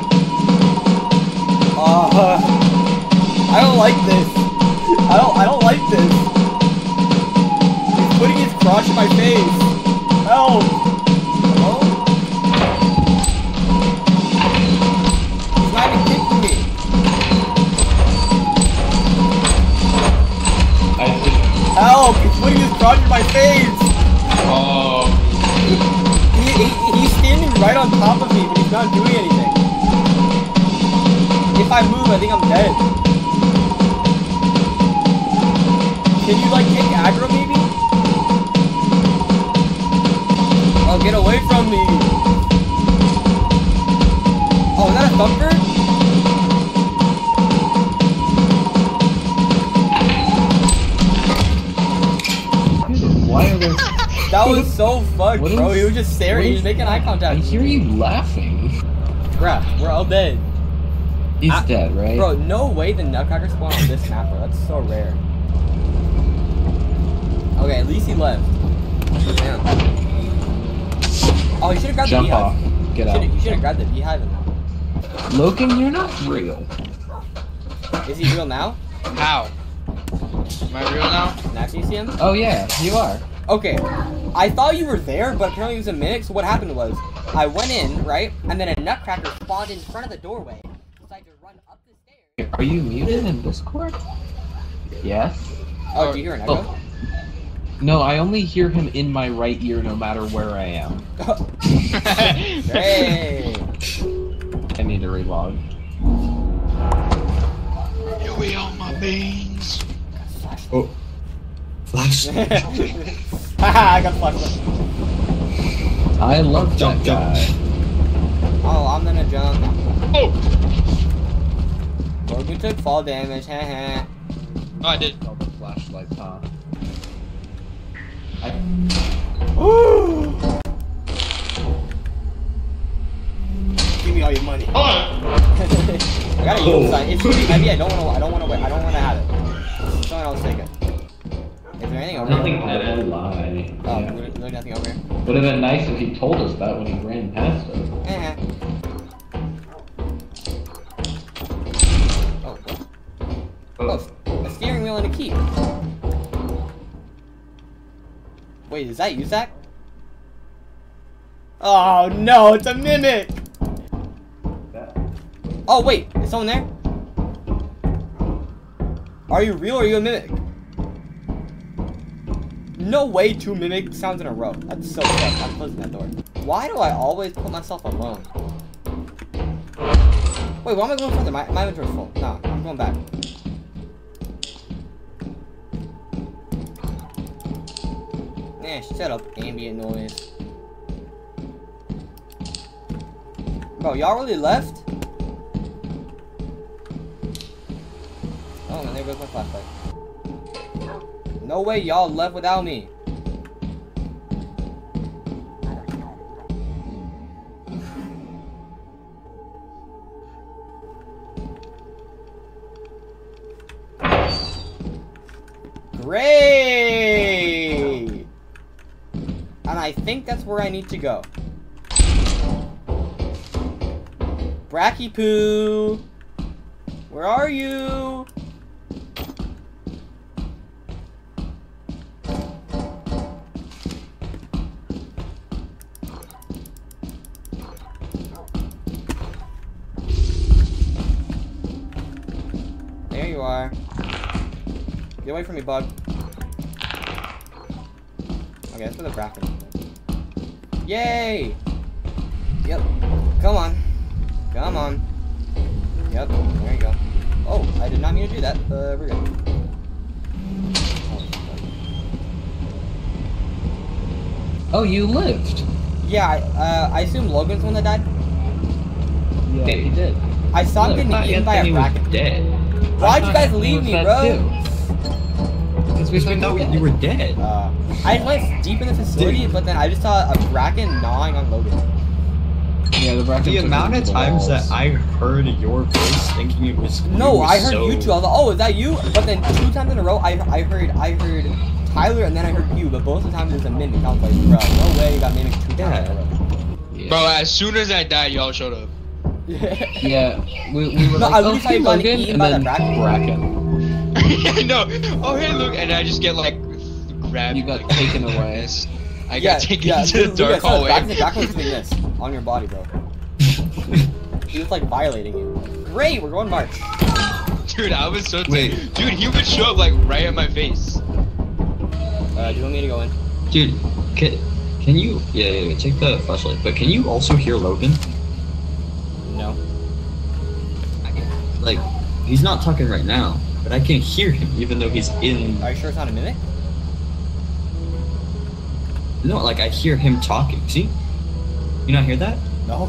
Speaker 1: Uh. I don't like this. I don't. I don't like this. He's putting his crotch in my face. Help. Hello? He's not even kicking me.
Speaker 3: I see.
Speaker 1: Help! He's putting his crotch in my face!
Speaker 2: Oh.
Speaker 1: He, he, he's standing right on top of me, but he's not doing anything. If I move, I think I'm dead. Can you, like, take aggro, maybe? Oh, get away from me! Oh, is that a thumper?
Speaker 3: Why are there...
Speaker 1: That was so fucked,
Speaker 3: What
Speaker 1: bro.
Speaker 3: is-
Speaker 1: He was just staring.
Speaker 3: what
Speaker 1: He was
Speaker 3: is-
Speaker 1: making eye
Speaker 3: I
Speaker 1: contact.
Speaker 3: hear you laughing.
Speaker 1: Bruh, we're all dead.
Speaker 3: He's
Speaker 1: I-
Speaker 3: dead, right?
Speaker 1: Bro, no way the nutcracker spawned on this map, bro. That's so rare. Okay, at least he left. Damn. Oh, he should have grabbed
Speaker 3: Jump
Speaker 1: the
Speaker 3: off.
Speaker 1: beehive.
Speaker 3: Get
Speaker 1: He
Speaker 3: out.
Speaker 1: shoulda- He should have grabbed the beehive. And...
Speaker 3: Logan, you're not real.
Speaker 1: Is he real now?
Speaker 2: How? Am I real now?
Speaker 1: Now can you see him?
Speaker 3: Oh yeah, you are.
Speaker 1: Okay. I thought you were there, but apparently it was a minute. So what happened was, I went in, right? And then a nutcracker spawned in front of the doorway. So I had to run up the stairs.
Speaker 3: Are you muted in Discord? Yes.
Speaker 1: Oh, do you hear an echo?
Speaker 3: Oh. No, I only hear him in my right ear no matter where I am.
Speaker 1: Hey!
Speaker 3: I need to relog.
Speaker 2: Here we are, my beans.
Speaker 9: Oh. Flash.
Speaker 1: Haha, I got flashed.
Speaker 3: I love
Speaker 9: Jump,
Speaker 3: that
Speaker 9: jump.
Speaker 3: guy.
Speaker 1: Oh, I'm gonna jump.
Speaker 2: Oh!
Speaker 1: Logan took fall damage, haha.
Speaker 2: Oh, I did.
Speaker 3: All the flashlights, huh? I...
Speaker 1: Give me all your money.
Speaker 2: Oh!
Speaker 1: I got a yield sign. It's really heavy. I don't want to. I don't want to. I don't want to have it. Someone else take it. Is there anything over
Speaker 3: Nothing
Speaker 1: here?
Speaker 3: to lie.
Speaker 1: Oh,
Speaker 3: Yeah.
Speaker 1: there's there's nothing over here.
Speaker 3: Would have been nice if he told us that when he ran past us.
Speaker 1: Eh. Oh, what? Oh, a steering wheel and a key. Wait, is that you, Zach? Oh no, it's a mimic! Oh wait, is someone there? Are you real or are you a mimic? No way two mimic sounds in a row. That's so sick. I'm closing that door. Why do I always put myself alone? Wait, why am I going further? My, my inventory's full. No, I'm going back. Eh, shut up, ambient noise. Bro, y'all really left? Oh, and there goes my flashlight. No way y'all left without me. Great! And I think that's where I need to go. Bracky Poo! Where are you? There you are. Get away from me, bug. Okay, that's for the bracket. Yay! Yep. Come on. Come on. Yep. There you go. Oh, I did not mean to do that. Uh, we're good.
Speaker 3: Oh, you lived.
Speaker 1: Yeah, I, uh, I assume Logan's the one that died?
Speaker 3: Yeah, he did.
Speaker 1: I saw him getting eaten by a bracket.
Speaker 9: Dead.
Speaker 1: Why'd you guys leave me, bro?
Speaker 3: Because we thought
Speaker 9: you were dead.
Speaker 1: Uh, I went deep in the facility, Dude. but then I just saw a bracket gnawing on Logan.
Speaker 3: Yeah, the bracket.
Speaker 9: The amount of times that I heard your voice thinking it was
Speaker 1: no,
Speaker 9: was
Speaker 1: I heard
Speaker 9: so...
Speaker 1: you two. I was like, oh, is that you? But then two times in a row, I I heard I heard Tyler and then I heard you. But both of the times it was a mimic. I was like, bro, no way you got mimicked two
Speaker 9: yeah.
Speaker 1: times in a row.
Speaker 2: Yeah. Bro, as soon as I died, y'all showed up.
Speaker 3: Yeah, we, we were
Speaker 1: no,
Speaker 3: like,
Speaker 1: I
Speaker 3: oh,
Speaker 1: literally
Speaker 3: hey,
Speaker 1: saw you
Speaker 3: Logan,
Speaker 1: eaten
Speaker 3: and
Speaker 1: by
Speaker 3: then
Speaker 1: that bracket.
Speaker 3: bracket.
Speaker 2: No, oh hey look, and I just get like grabbed.
Speaker 3: You got
Speaker 2: like,
Speaker 3: taken away.
Speaker 2: I
Speaker 1: yeah,
Speaker 2: got taken
Speaker 1: yeah,
Speaker 2: into the dark hallway.
Speaker 1: Bracket, bracket was doing this on your body, bro. He was like violating you. Great, we're going March.
Speaker 2: Dude, I was so
Speaker 9: Wait.
Speaker 2: Dude, he would show up like right at my face.
Speaker 1: Uh, do you want me to go in?
Speaker 9: Dude, can, can you... Yeah, yeah, yeah, take the flashlight. But can you also hear Logan?
Speaker 1: No.
Speaker 9: I can, like, he's not talking right now, but I can hear him even though he's in...
Speaker 1: Are you sure it's not a mimic?
Speaker 9: No, like, I hear him talking. See? You not hear that?
Speaker 1: No.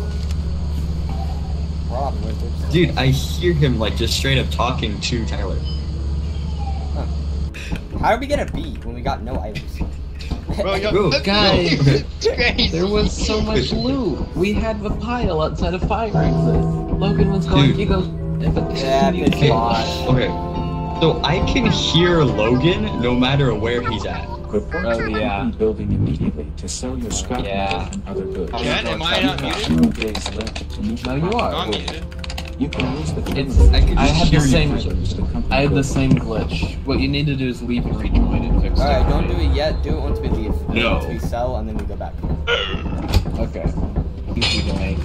Speaker 9: Dude, I hear him, like, just straight up talking to Tyler.
Speaker 1: Huh. How did we get a B when we got no items?
Speaker 2: Bro, yo,
Speaker 3: Bro, guys,
Speaker 2: no.
Speaker 3: there was so much loot. We had the pile outside of fire exit. Logan was going,
Speaker 9: Dude.
Speaker 3: he goes,
Speaker 1: Yeah,
Speaker 3: you
Speaker 1: bitch.
Speaker 9: Okay,
Speaker 1: Gosh.
Speaker 9: okay. So I can hear Logan no matter where he's at.
Speaker 8: Report
Speaker 3: Oh,
Speaker 8: to
Speaker 3: yeah.
Speaker 8: the building immediately to sell your scrap
Speaker 3: Yeah.
Speaker 8: metal and other goods.
Speaker 2: Jen, am I not muted?
Speaker 8: Two days left to meet
Speaker 3: No,
Speaker 8: your
Speaker 3: you
Speaker 2: No,
Speaker 3: are.
Speaker 2: I'm muted.
Speaker 8: You can use the
Speaker 3: It's,
Speaker 9: I can
Speaker 3: I
Speaker 9: just
Speaker 3: had
Speaker 9: hear
Speaker 3: the
Speaker 9: you
Speaker 3: same,
Speaker 9: for some reason.
Speaker 3: I had the same glitch. What you need to do is leave and rejoin and fix it.
Speaker 1: Alright, don't do it yet. Do it once we leave.
Speaker 9: No.
Speaker 1: Once we sell, and then we go back.
Speaker 3: Okay. Easy to make.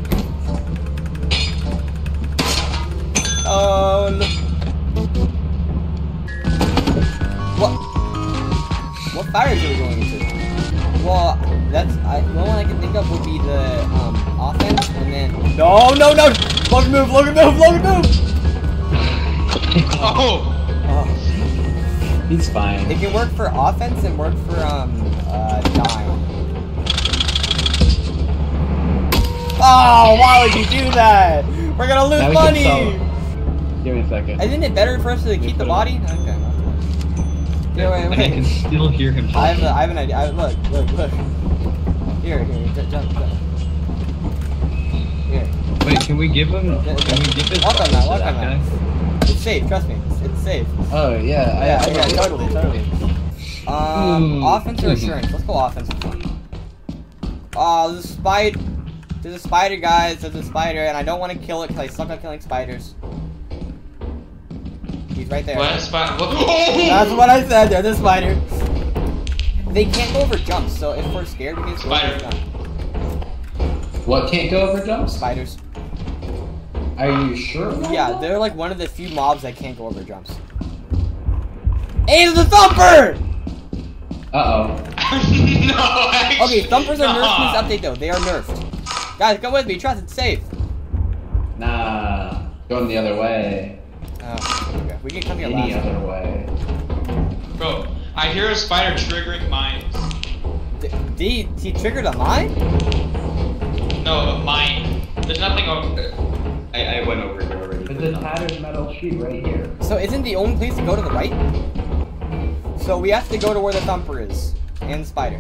Speaker 1: Oh, no. What? What fires are we going into? Well, that's I, the only one I can think of would be the um, offense, and then no, no, no! Logan move! Logan move! Logan move!
Speaker 2: Oh!
Speaker 1: Oh.
Speaker 3: He's fine.
Speaker 1: It can work for offense and work for um uh dying. Oh, why would you do that? We're gonna lose
Speaker 3: Now we can
Speaker 1: money.
Speaker 3: sell it. Give me a second.
Speaker 1: Isn't it better for us to keep the body? Okay. Yeah, wait,
Speaker 9: Like, I can
Speaker 1: wait.
Speaker 9: still hear him
Speaker 1: I
Speaker 9: talking.
Speaker 1: have, a, I have an idea. I, look, look, look. Here, here, jump, jump, jump. Here.
Speaker 9: Wait, can we give him?
Speaker 1: Yeah,
Speaker 9: Can we give his
Speaker 1: walk on
Speaker 9: buttons
Speaker 1: that,
Speaker 9: to
Speaker 1: walk
Speaker 9: that
Speaker 1: on that.
Speaker 9: guy?
Speaker 1: It's safe, trust me. It's, it's safe.
Speaker 3: Oh, yeah.
Speaker 1: Yeah,
Speaker 3: I,
Speaker 1: yeah, yeah, totally, totally. Um,
Speaker 3: Ooh.
Speaker 1: offense or insurance? Let's go offense for fun. Oh, there's a spider. There's a spider, guys. There's a spider, and I don't want to kill it because I suck at killing spiders. He's right there.
Speaker 2: What? Spot? What?
Speaker 1: That's what I said. There's a spider. They can't go over jumps, so if we're scared, we can just go over
Speaker 2: Spider.
Speaker 1: jump.
Speaker 3: What can't go over jumps?
Speaker 1: Spiders.
Speaker 3: Are you sure?
Speaker 1: Yeah, they're like one of the few mobs that can't go over jumps. Hey, the Thumper!
Speaker 3: Uh-oh.
Speaker 2: No, actually,
Speaker 1: Okay, Thumpers are
Speaker 2: nah.
Speaker 1: nerfed in this update though. They are nerfed. Guys, come with me. Trust it's safe.
Speaker 3: Nah. Going the other way.
Speaker 1: Oh, okay. We can come here
Speaker 3: Any
Speaker 1: last.
Speaker 3: other way.
Speaker 2: Bro, I hear a spider triggering mines.
Speaker 1: D, he triggered a mine?
Speaker 2: No, a mine. There's nothing over.
Speaker 9: I, I went over here already.
Speaker 3: There's a tattered metal sheet right here.
Speaker 1: So isn't the only place to go to the right? So we have to go to where the Thumper is. And the spider.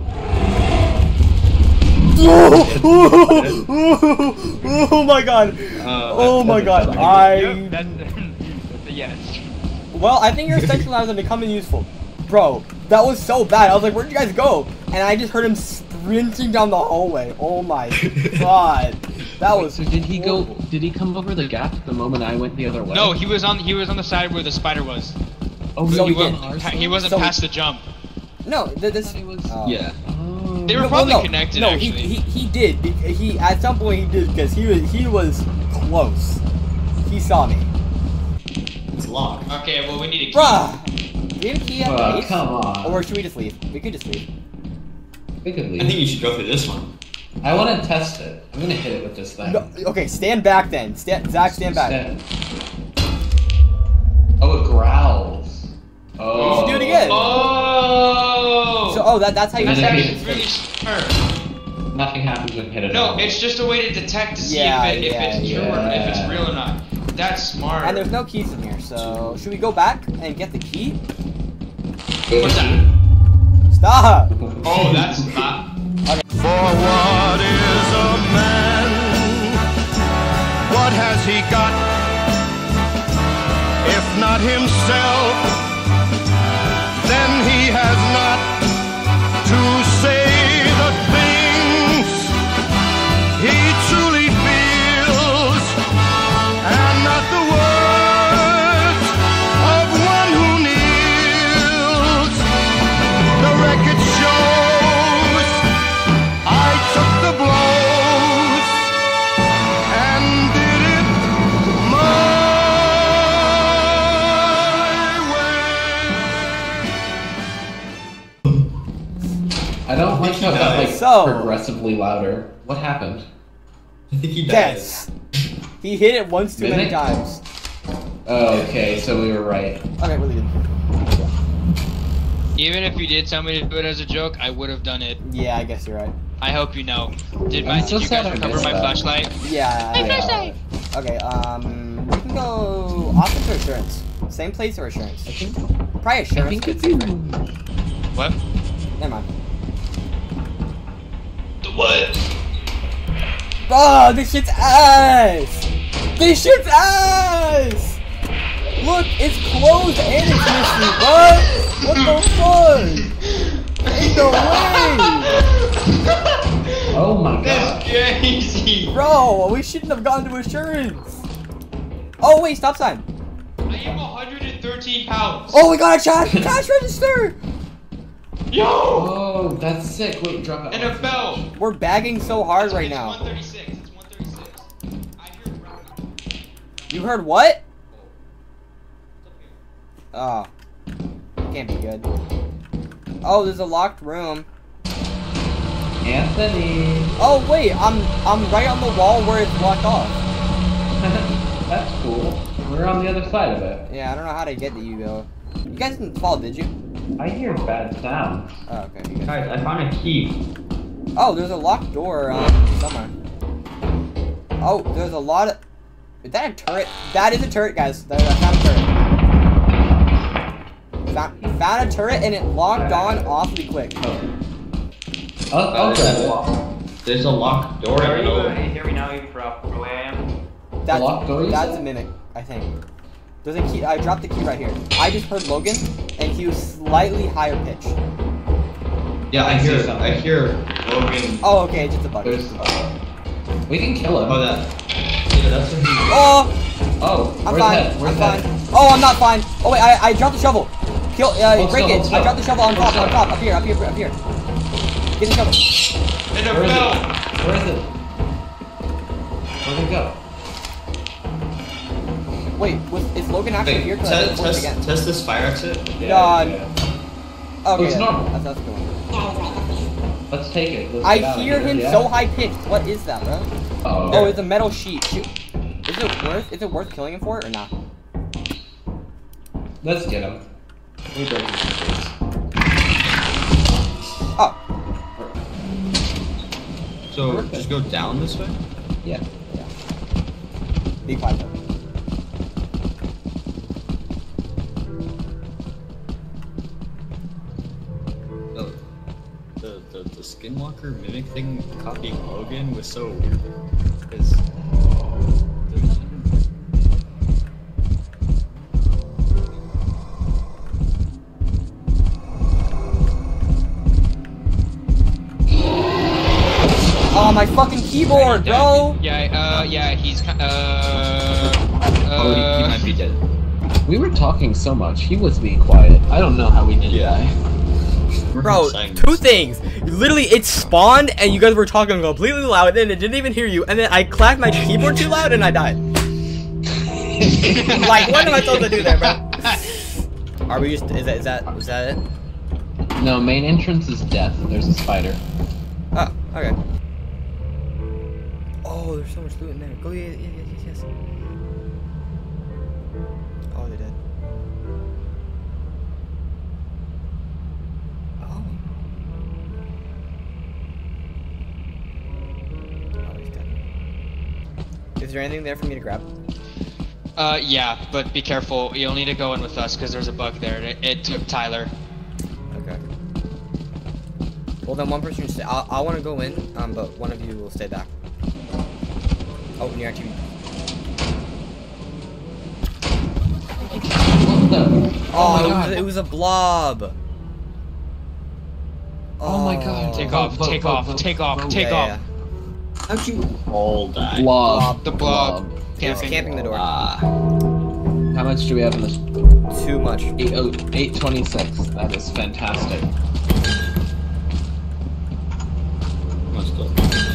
Speaker 1: Oh my god.
Speaker 9: Uh,
Speaker 1: Oh my god. I...
Speaker 10: Yep, that's, that's a yes.
Speaker 1: Well, I think your sexual knives are becoming useful. Bro, that was so bad. I was like, where'd you guys go? And I just heard him sprinting down the hallway. Oh my god. That was
Speaker 3: So did he
Speaker 1: horrible.
Speaker 3: go, did he come over the gap the moment I went the other way?
Speaker 2: No, he was on. He was on the side where the spider was.
Speaker 3: Oh,
Speaker 1: So
Speaker 2: he,
Speaker 1: he
Speaker 2: wasn't,
Speaker 1: did.
Speaker 2: pa- he wasn't
Speaker 1: So he-
Speaker 2: past the jump.
Speaker 1: No, th this...
Speaker 3: He was,
Speaker 1: oh.
Speaker 9: Yeah.
Speaker 3: oh.
Speaker 2: They were
Speaker 1: No,
Speaker 2: probably
Speaker 1: well, no,
Speaker 2: connected.
Speaker 1: No,
Speaker 2: actually.
Speaker 1: he, he he did. Be- He at some point he did because he was he was close. He saw me.
Speaker 9: It's locked.
Speaker 2: Okay, well we need a key.
Speaker 1: Bruh! Do we have a key at the
Speaker 3: Uh,
Speaker 1: base?
Speaker 3: come on.
Speaker 1: Or should we just leave? We could just leave.
Speaker 3: We could
Speaker 9: I
Speaker 3: leave.
Speaker 9: think you should go through this one.
Speaker 3: I want to test it. I'm gonna hit it with this thing.
Speaker 1: No, okay, stand back then. Stand, Zach, stand back.
Speaker 3: Stand. Oh, it growls. Oh.
Speaker 1: You should do it again.
Speaker 2: Oh.
Speaker 1: So, oh, that that's how you
Speaker 2: That's
Speaker 1: check
Speaker 2: actually
Speaker 1: it.
Speaker 2: really smart.
Speaker 3: Nothing happens when you hit it.
Speaker 2: No,
Speaker 3: out.
Speaker 2: it's just a way to detect to see
Speaker 1: Yeah,
Speaker 2: if, it, if
Speaker 1: yeah,
Speaker 2: it's true or if it's
Speaker 3: yeah.
Speaker 2: real or not. That's smart.
Speaker 1: And there's no keys in here, so should we go back and get the key?
Speaker 2: What's that?
Speaker 1: Stop!
Speaker 2: Oh, that's not.
Speaker 11: For what is a man? What has he got? If not himself, then he has not to say the things he truly feels, and not the words of one who kneels. The record shows I took the blows and did it my
Speaker 3: I don't like how that like
Speaker 1: So-
Speaker 3: progressively louder. What happened?
Speaker 9: I think he died.
Speaker 1: Yes. He hit it once too many
Speaker 3: Really?
Speaker 1: times.
Speaker 3: Oh, okay, so we were right.
Speaker 1: Okay, we're leaving.
Speaker 2: Even if you did tell me to do it as a joke, I would have done it.
Speaker 1: Yeah, I guess you're right.
Speaker 2: I hope you know. Did
Speaker 3: I'm
Speaker 2: my
Speaker 3: so
Speaker 2: did you
Speaker 3: sad
Speaker 2: guys
Speaker 3: I
Speaker 2: recover
Speaker 3: missed
Speaker 2: my
Speaker 3: that.
Speaker 2: flashlight?
Speaker 1: Yeah.
Speaker 2: My
Speaker 1: yeah.
Speaker 2: flashlight.
Speaker 1: Okay, um, we can go offense or assurance. Same place or assurance?
Speaker 3: I think,
Speaker 1: Probably
Speaker 3: I
Speaker 1: assurance.
Speaker 3: think
Speaker 1: Good
Speaker 3: if you...
Speaker 2: What?
Speaker 1: Never mind.
Speaker 2: The what?
Speaker 1: Oh, this shit's ass! This shit's ass! Look, it's closed and it's missing, bro! What the fuck? Ain't no way!
Speaker 3: Oh my
Speaker 2: That's
Speaker 3: god.
Speaker 2: crazy.
Speaker 1: Bro, we shouldn't have gone to assurance! Oh wait, stop sign!
Speaker 2: I am one hundred thirteen pounds.
Speaker 1: Oh, we got a cash, cash register!
Speaker 2: Yo!
Speaker 3: Oh, that's sick. Wait, drop it.
Speaker 2: And a bell.
Speaker 1: We're bagging so hard right
Speaker 2: It's
Speaker 1: now.
Speaker 2: one thirty-six. It's one thirty-six. I hear it rounding.
Speaker 1: You heard what? Oh. Can't be good. Oh, there's a locked room.
Speaker 3: Anthony.
Speaker 1: Oh wait, I'm I'm right on the wall where it's blocked off.
Speaker 3: That's cool. We're on the other side of it.
Speaker 1: Yeah, I don't know how to get to you though. You guys didn't fall, did you?
Speaker 3: I hear bad sounds.
Speaker 1: Oh, okay. You guys.
Speaker 9: Guys, I found a key.
Speaker 1: Oh, there's a locked door um, somewhere. Oh, there's a lot of. Is that a turret? That is a turret, guys. That, I found a turret. Found, found a turret and it locked on awfully quick.
Speaker 3: Oh.
Speaker 9: Uh,
Speaker 3: Oh,
Speaker 9: there's,
Speaker 3: okay.
Speaker 9: a, there's a locked door.
Speaker 10: Are
Speaker 9: I
Speaker 10: you
Speaker 9: know.
Speaker 10: able to hear me now, even for how far away I am?
Speaker 1: That's,
Speaker 3: locked door, you
Speaker 1: that's
Speaker 3: said?
Speaker 1: a mimic, I think. There's a key. I dropped the key right here. I just heard Logan, and he was slightly higher pitch.
Speaker 9: Yeah, I
Speaker 3: I see
Speaker 9: hear.
Speaker 3: something.
Speaker 9: I hear Logan.
Speaker 1: Oh, okay, just a bug.
Speaker 3: There's. Uh, we can kill him.
Speaker 9: Oh, that. Yeah, that's what he.
Speaker 1: Oh,
Speaker 3: Oh,
Speaker 1: I'm
Speaker 3: where's
Speaker 1: fine.
Speaker 3: that? Where's
Speaker 1: I'm
Speaker 3: that?
Speaker 1: fine. Oh, I'm not fine. Oh wait, I I dropped the shovel. Kill. Uh,
Speaker 3: Hold
Speaker 1: break
Speaker 3: still,
Speaker 1: it.
Speaker 3: hold
Speaker 1: I
Speaker 3: still.
Speaker 1: dropped the shovel on
Speaker 3: Hold
Speaker 1: top. On
Speaker 3: still.
Speaker 1: top. Up here. Up here. Up here. Get the shovel.
Speaker 2: And a
Speaker 3: Where is
Speaker 2: bell.
Speaker 3: it? Where is it? Where'd it go?
Speaker 1: Wait, was, is Logan actually
Speaker 9: Wait,
Speaker 1: here?
Speaker 9: te-
Speaker 1: 'Cause I didn't force
Speaker 9: test,
Speaker 1: again.
Speaker 9: test this fire exit.
Speaker 1: Yeah,
Speaker 3: yeah.
Speaker 1: Okay,
Speaker 3: it's not.
Speaker 1: that's, that's going.
Speaker 3: Let's take it. Let's
Speaker 1: I
Speaker 3: get out of
Speaker 1: hear
Speaker 3: here,
Speaker 1: him
Speaker 3: yeah?
Speaker 1: so high pitched. What is that, bro?
Speaker 3: Oh,
Speaker 1: Oh,
Speaker 3: okay.
Speaker 1: it's a metal sheet. Shoot. Is it worth? Is it worth killing him for it or not?
Speaker 3: Let's get him. We break his face.
Speaker 1: Oh.
Speaker 9: So just go down this way.
Speaker 3: Yeah.
Speaker 1: Yeah. Be quiet though.
Speaker 9: The, the, the, the skinwalker mimic thing copying Logan was so weird. Because.
Speaker 1: Oh, my fucking keyboard, bro!
Speaker 2: Yeah, uh, yeah, he's ki- uh.
Speaker 9: Oh, he, he
Speaker 2: uh
Speaker 9: might be dead.
Speaker 3: We were talking so much. He was being quiet. I don't know how we didn't
Speaker 9: Yeah.
Speaker 3: die.
Speaker 1: Bro, two things. Literally, it spawned and you guys were talking completely loud and it didn't even hear you. And then I clapped my keyboard too loud and I died. Like, what am I supposed to do there, bro? Are we just, is that, is that, is that it?
Speaker 3: No, main entrance is death. There's a spider.
Speaker 1: Oh, okay. Oh, there's so much loot in there. Go, yeah, yeah, yeah, yes, yes. Oh, they're dead. Oh. Oh, he's dead. Is there anything there for me to grab?
Speaker 2: Uh, yeah, but be careful. You'll need to go in with us because there's a bug there. It, it took Tyler.
Speaker 1: Okay. Well, then one person should stay. I, I want to go in, um, but one of you will stay back. Oh, and you're actually.
Speaker 3: What the?
Speaker 1: Oh,
Speaker 3: Oh my
Speaker 1: it,
Speaker 3: god.
Speaker 1: was, it was a blob.
Speaker 3: Oh my god.
Speaker 2: Take
Speaker 3: Vote,
Speaker 2: off,
Speaker 3: vote,
Speaker 2: take
Speaker 3: vote,
Speaker 2: off,
Speaker 3: vote,
Speaker 2: take off,
Speaker 3: vote.
Speaker 2: take
Speaker 1: Yeah,
Speaker 2: off.
Speaker 1: yeah.
Speaker 9: How'd you all die?
Speaker 3: Blob.
Speaker 2: The blob.
Speaker 1: He was camping the door.
Speaker 9: Ah.
Speaker 3: How much do we have in this?
Speaker 1: Too much.
Speaker 3: Eight, oh, eight twenty-six. That is fantastic.
Speaker 9: Must go.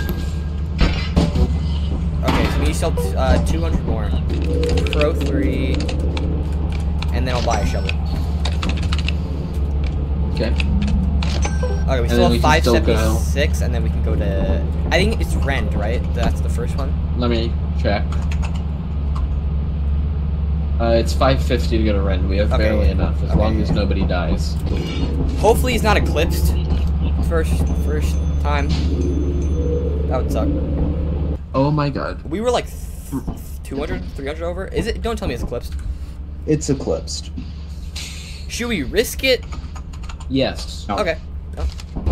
Speaker 1: Okay, so we need to sell uh, two hundred more. Pro three. And then I'll buy a shovel.
Speaker 3: Okay.
Speaker 1: Okay, we
Speaker 3: And
Speaker 1: still
Speaker 3: then we
Speaker 1: have
Speaker 3: can still go-
Speaker 1: five seventy-six, and then we can go to. I think it's Rend, right? That's the first one.
Speaker 3: Let me check. Uh, it's five fifty to go to Ren. We have
Speaker 1: Okay,
Speaker 3: barely
Speaker 1: yeah.
Speaker 3: enough, as
Speaker 1: Okay,
Speaker 3: long
Speaker 1: yeah.
Speaker 3: as nobody dies.
Speaker 1: Hopefully, he's not eclipsed. First, first time. That would suck.
Speaker 3: Oh my god.
Speaker 1: We were like two hundred, three hundred over. Is it? Don't tell me it's eclipsed.
Speaker 12: It's eclipsed.
Speaker 1: Should we risk it?
Speaker 3: Yes.
Speaker 1: Okay. No.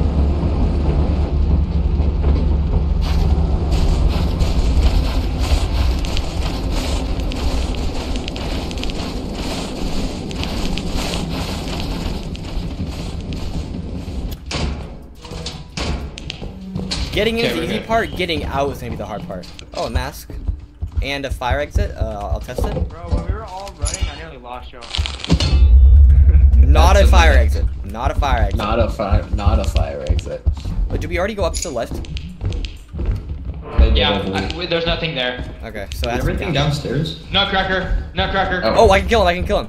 Speaker 1: Getting in is
Speaker 2: Okay,
Speaker 1: the
Speaker 2: we're
Speaker 1: easy
Speaker 2: good.
Speaker 1: part, getting out is gonna be the hard part. Oh, a mask. And a fire exit. Uh, I'll test it.
Speaker 10: Bro, when we were all running, I nearly lost you.
Speaker 1: Not a
Speaker 3: That's
Speaker 1: fire
Speaker 3: amazing.
Speaker 1: exit. Not a fire exit.
Speaker 3: Not a fire. Not a fire exit.
Speaker 1: But did we already go up to the left?
Speaker 3: They did, I
Speaker 2: Yeah,
Speaker 3: believe.
Speaker 2: I, wait, there's nothing there.
Speaker 1: Okay, so that's
Speaker 9: Everything
Speaker 1: down.
Speaker 9: downstairs?
Speaker 2: Nutcracker, Nutcracker.
Speaker 3: Oh.
Speaker 1: Oh, I can kill him. I can kill him.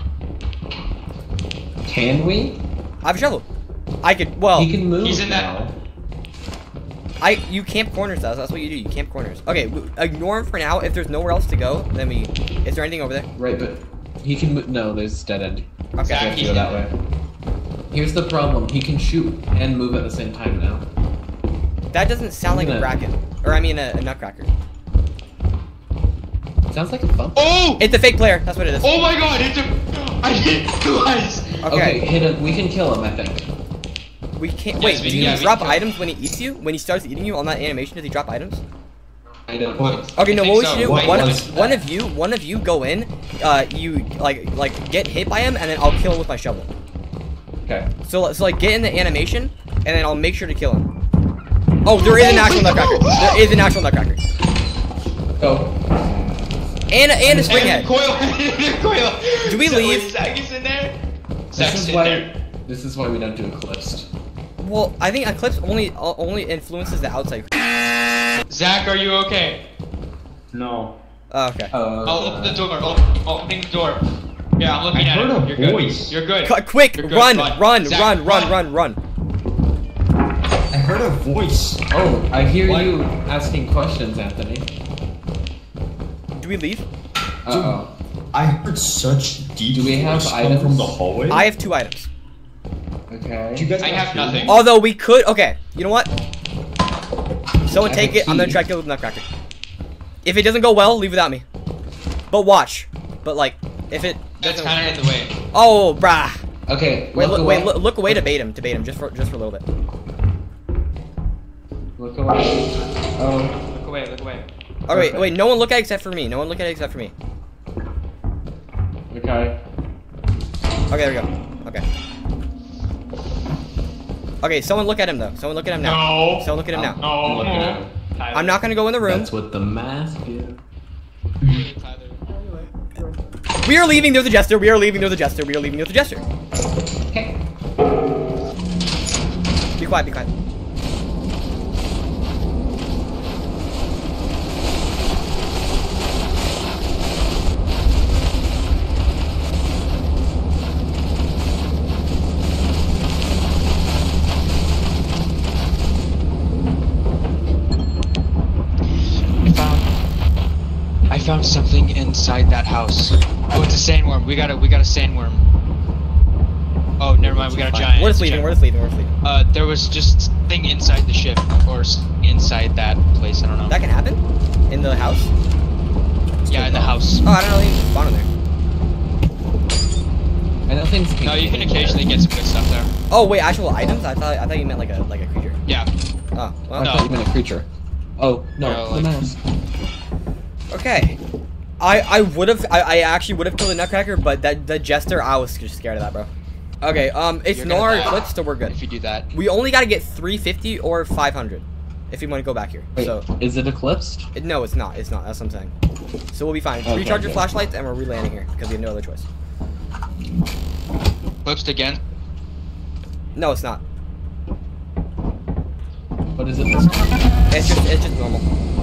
Speaker 3: Can we?
Speaker 1: I have a shovel. I could. Well,
Speaker 3: He can move
Speaker 2: He's in that-
Speaker 3: now.
Speaker 1: I you camp corners. That's that's what you do. You camp corners. Okay, w- ignore him for now. If there's nowhere else to go, then we. Is there anything over there?
Speaker 3: Right, but he can move. No, there's dead end.
Speaker 1: Okay.
Speaker 3: We have to go that way. Here's the problem. He can shoot and move at the same time now.
Speaker 1: That doesn't sound like a
Speaker 3: No.
Speaker 1: bracken, or I mean a, a nutcracker.
Speaker 3: Sounds like a thump.
Speaker 2: Oh!
Speaker 1: It's a fake player. That's what it is.
Speaker 2: Oh my god, it's a. I did it twice!
Speaker 1: Okay.
Speaker 3: Okay, hit him. We can kill him, I think.
Speaker 1: We can't.
Speaker 2: Yes,
Speaker 1: Wait.
Speaker 2: we-
Speaker 1: Do you
Speaker 2: yeah, we
Speaker 1: drop
Speaker 2: can kill him.
Speaker 1: items when he eats you? When he starts eating you on that animation, does he drop items?
Speaker 3: I don't.
Speaker 9: What?
Speaker 1: Okay, no.
Speaker 2: I
Speaker 1: What we
Speaker 2: think
Speaker 1: should
Speaker 2: so.
Speaker 1: do?
Speaker 9: What
Speaker 1: One,
Speaker 9: was
Speaker 1: of, one of you, one of you, go in. Uh, you like like get hit by him, and then I'll kill him with my shovel.
Speaker 3: Okay.
Speaker 1: So so like get in the animation, and then I'll make sure to kill him. Oh, there is an actual nutcracker. There is an actual nutcracker.
Speaker 3: Go.
Speaker 1: And and a spring
Speaker 2: And
Speaker 1: head.
Speaker 2: coil, coil.
Speaker 1: Do we
Speaker 2: So
Speaker 1: leave?
Speaker 2: wait, Zach is in there?
Speaker 3: This
Speaker 2: Zach's
Speaker 3: is
Speaker 2: in
Speaker 3: why.
Speaker 2: there.
Speaker 3: This is why we don't do eclipsed.
Speaker 1: Well, I think Eclipse only uh, only influences the outside.
Speaker 2: Zach, are you okay?
Speaker 4: No.
Speaker 1: Oh, okay.
Speaker 3: Uh,
Speaker 2: Oh, open the door. Oh, oh, opening the door. Yeah, I'm looking
Speaker 4: I
Speaker 2: at
Speaker 4: heard
Speaker 2: it.
Speaker 4: a
Speaker 2: You're good.
Speaker 4: voice.
Speaker 2: You're good.
Speaker 1: Cut, quick,
Speaker 2: You're good.
Speaker 1: run,
Speaker 2: Run.
Speaker 1: run,
Speaker 2: Zach,
Speaker 1: run, run,
Speaker 2: run.
Speaker 1: run, run.
Speaker 9: I heard a voice.
Speaker 3: oh, I hear
Speaker 9: What?
Speaker 3: you asking questions, Anthony.
Speaker 1: Do we leave?
Speaker 3: Uh-oh.
Speaker 9: I heard such deep
Speaker 3: Do we have
Speaker 9: voice come
Speaker 3: items?
Speaker 9: from the hallway.
Speaker 1: I have two items.
Speaker 3: Okay.
Speaker 9: Do you guys
Speaker 2: I
Speaker 9: not
Speaker 2: have
Speaker 9: hear
Speaker 2: nothing.
Speaker 9: that?
Speaker 1: Although we could, okay, you know what? Someone
Speaker 3: I
Speaker 1: take
Speaker 3: have a
Speaker 1: it, I'm gonna
Speaker 3: key.
Speaker 1: try to kill the Nutcracker. If it doesn't go well, leave without me. But watch. But like, if it
Speaker 2: That's
Speaker 1: doesn't...
Speaker 2: kind of in the way.
Speaker 1: Oh, brah.
Speaker 3: Okay,
Speaker 1: Wait,
Speaker 3: look
Speaker 1: look,
Speaker 3: away.
Speaker 1: wait, look, look away to bait him, to bait him, just for, just for a little bit.
Speaker 3: Look away. Oh.
Speaker 2: Look away. Look away.
Speaker 1: Oh, wait,
Speaker 3: Perfect.
Speaker 1: wait, no one look at it except for me. No one look at it except for me.
Speaker 3: Okay.
Speaker 1: Okay, there we go. Okay. Okay, someone look at him, though. Someone look at him now.
Speaker 2: No.
Speaker 1: Someone look at him now.
Speaker 3: I'm looking at
Speaker 2: No.
Speaker 3: him.
Speaker 1: I'm not gonna go in the room.
Speaker 3: That's what the mask is.
Speaker 1: We are leaving, there's a jester. We are leaving, there's a jester. We are leaving, there's a jester.
Speaker 3: Okay.
Speaker 1: Be quiet, be quiet.
Speaker 2: I found. I found something inside that house. Oh, it's a sandworm. We got a. We got a sandworm. Oh, never mind. We got a giant.
Speaker 1: We're just leaving, we're just leaving, we're just leaving.
Speaker 2: Uh, there was just thing inside the ship, or s- inside that place. I don't know.
Speaker 1: That can happen? In the house?
Speaker 2: Yeah, in the house.
Speaker 1: Oh, I don't know, they can spawn in there.
Speaker 3: I know things can
Speaker 2: No, you
Speaker 3: get
Speaker 2: can
Speaker 3: in
Speaker 2: occasionally
Speaker 3: there.
Speaker 2: get some good stuff there.
Speaker 1: Oh, wait, actual items? I thought I thought you meant like a like a creature.
Speaker 2: Yeah.
Speaker 1: Oh, well.
Speaker 3: I
Speaker 2: No.
Speaker 3: thought you meant a creature. Oh, no,
Speaker 2: No,
Speaker 3: the
Speaker 2: like-
Speaker 3: mask.
Speaker 1: Okay. I I would have I, I actually would have killed the Nutcracker, but that the jester, I was just scared of that, bro. Okay, um it's
Speaker 2: You're
Speaker 1: no
Speaker 2: gonna
Speaker 1: hard
Speaker 2: die
Speaker 1: eclipse, so we're good.
Speaker 2: If you do that.
Speaker 1: We only gotta get three fifty or five hundred if you want to go back here.
Speaker 3: Wait,
Speaker 1: So
Speaker 3: is it eclipsed?
Speaker 1: it, no, it's not. It's not. That's what I'm saying. So we'll be fine.
Speaker 3: Okay,
Speaker 1: Recharge your
Speaker 3: good.
Speaker 1: flashlights and we're relanding here because we have no other choice.
Speaker 2: Eclipsed again.
Speaker 1: No, it's not.
Speaker 3: What is it this time?
Speaker 1: It's just it's just normal.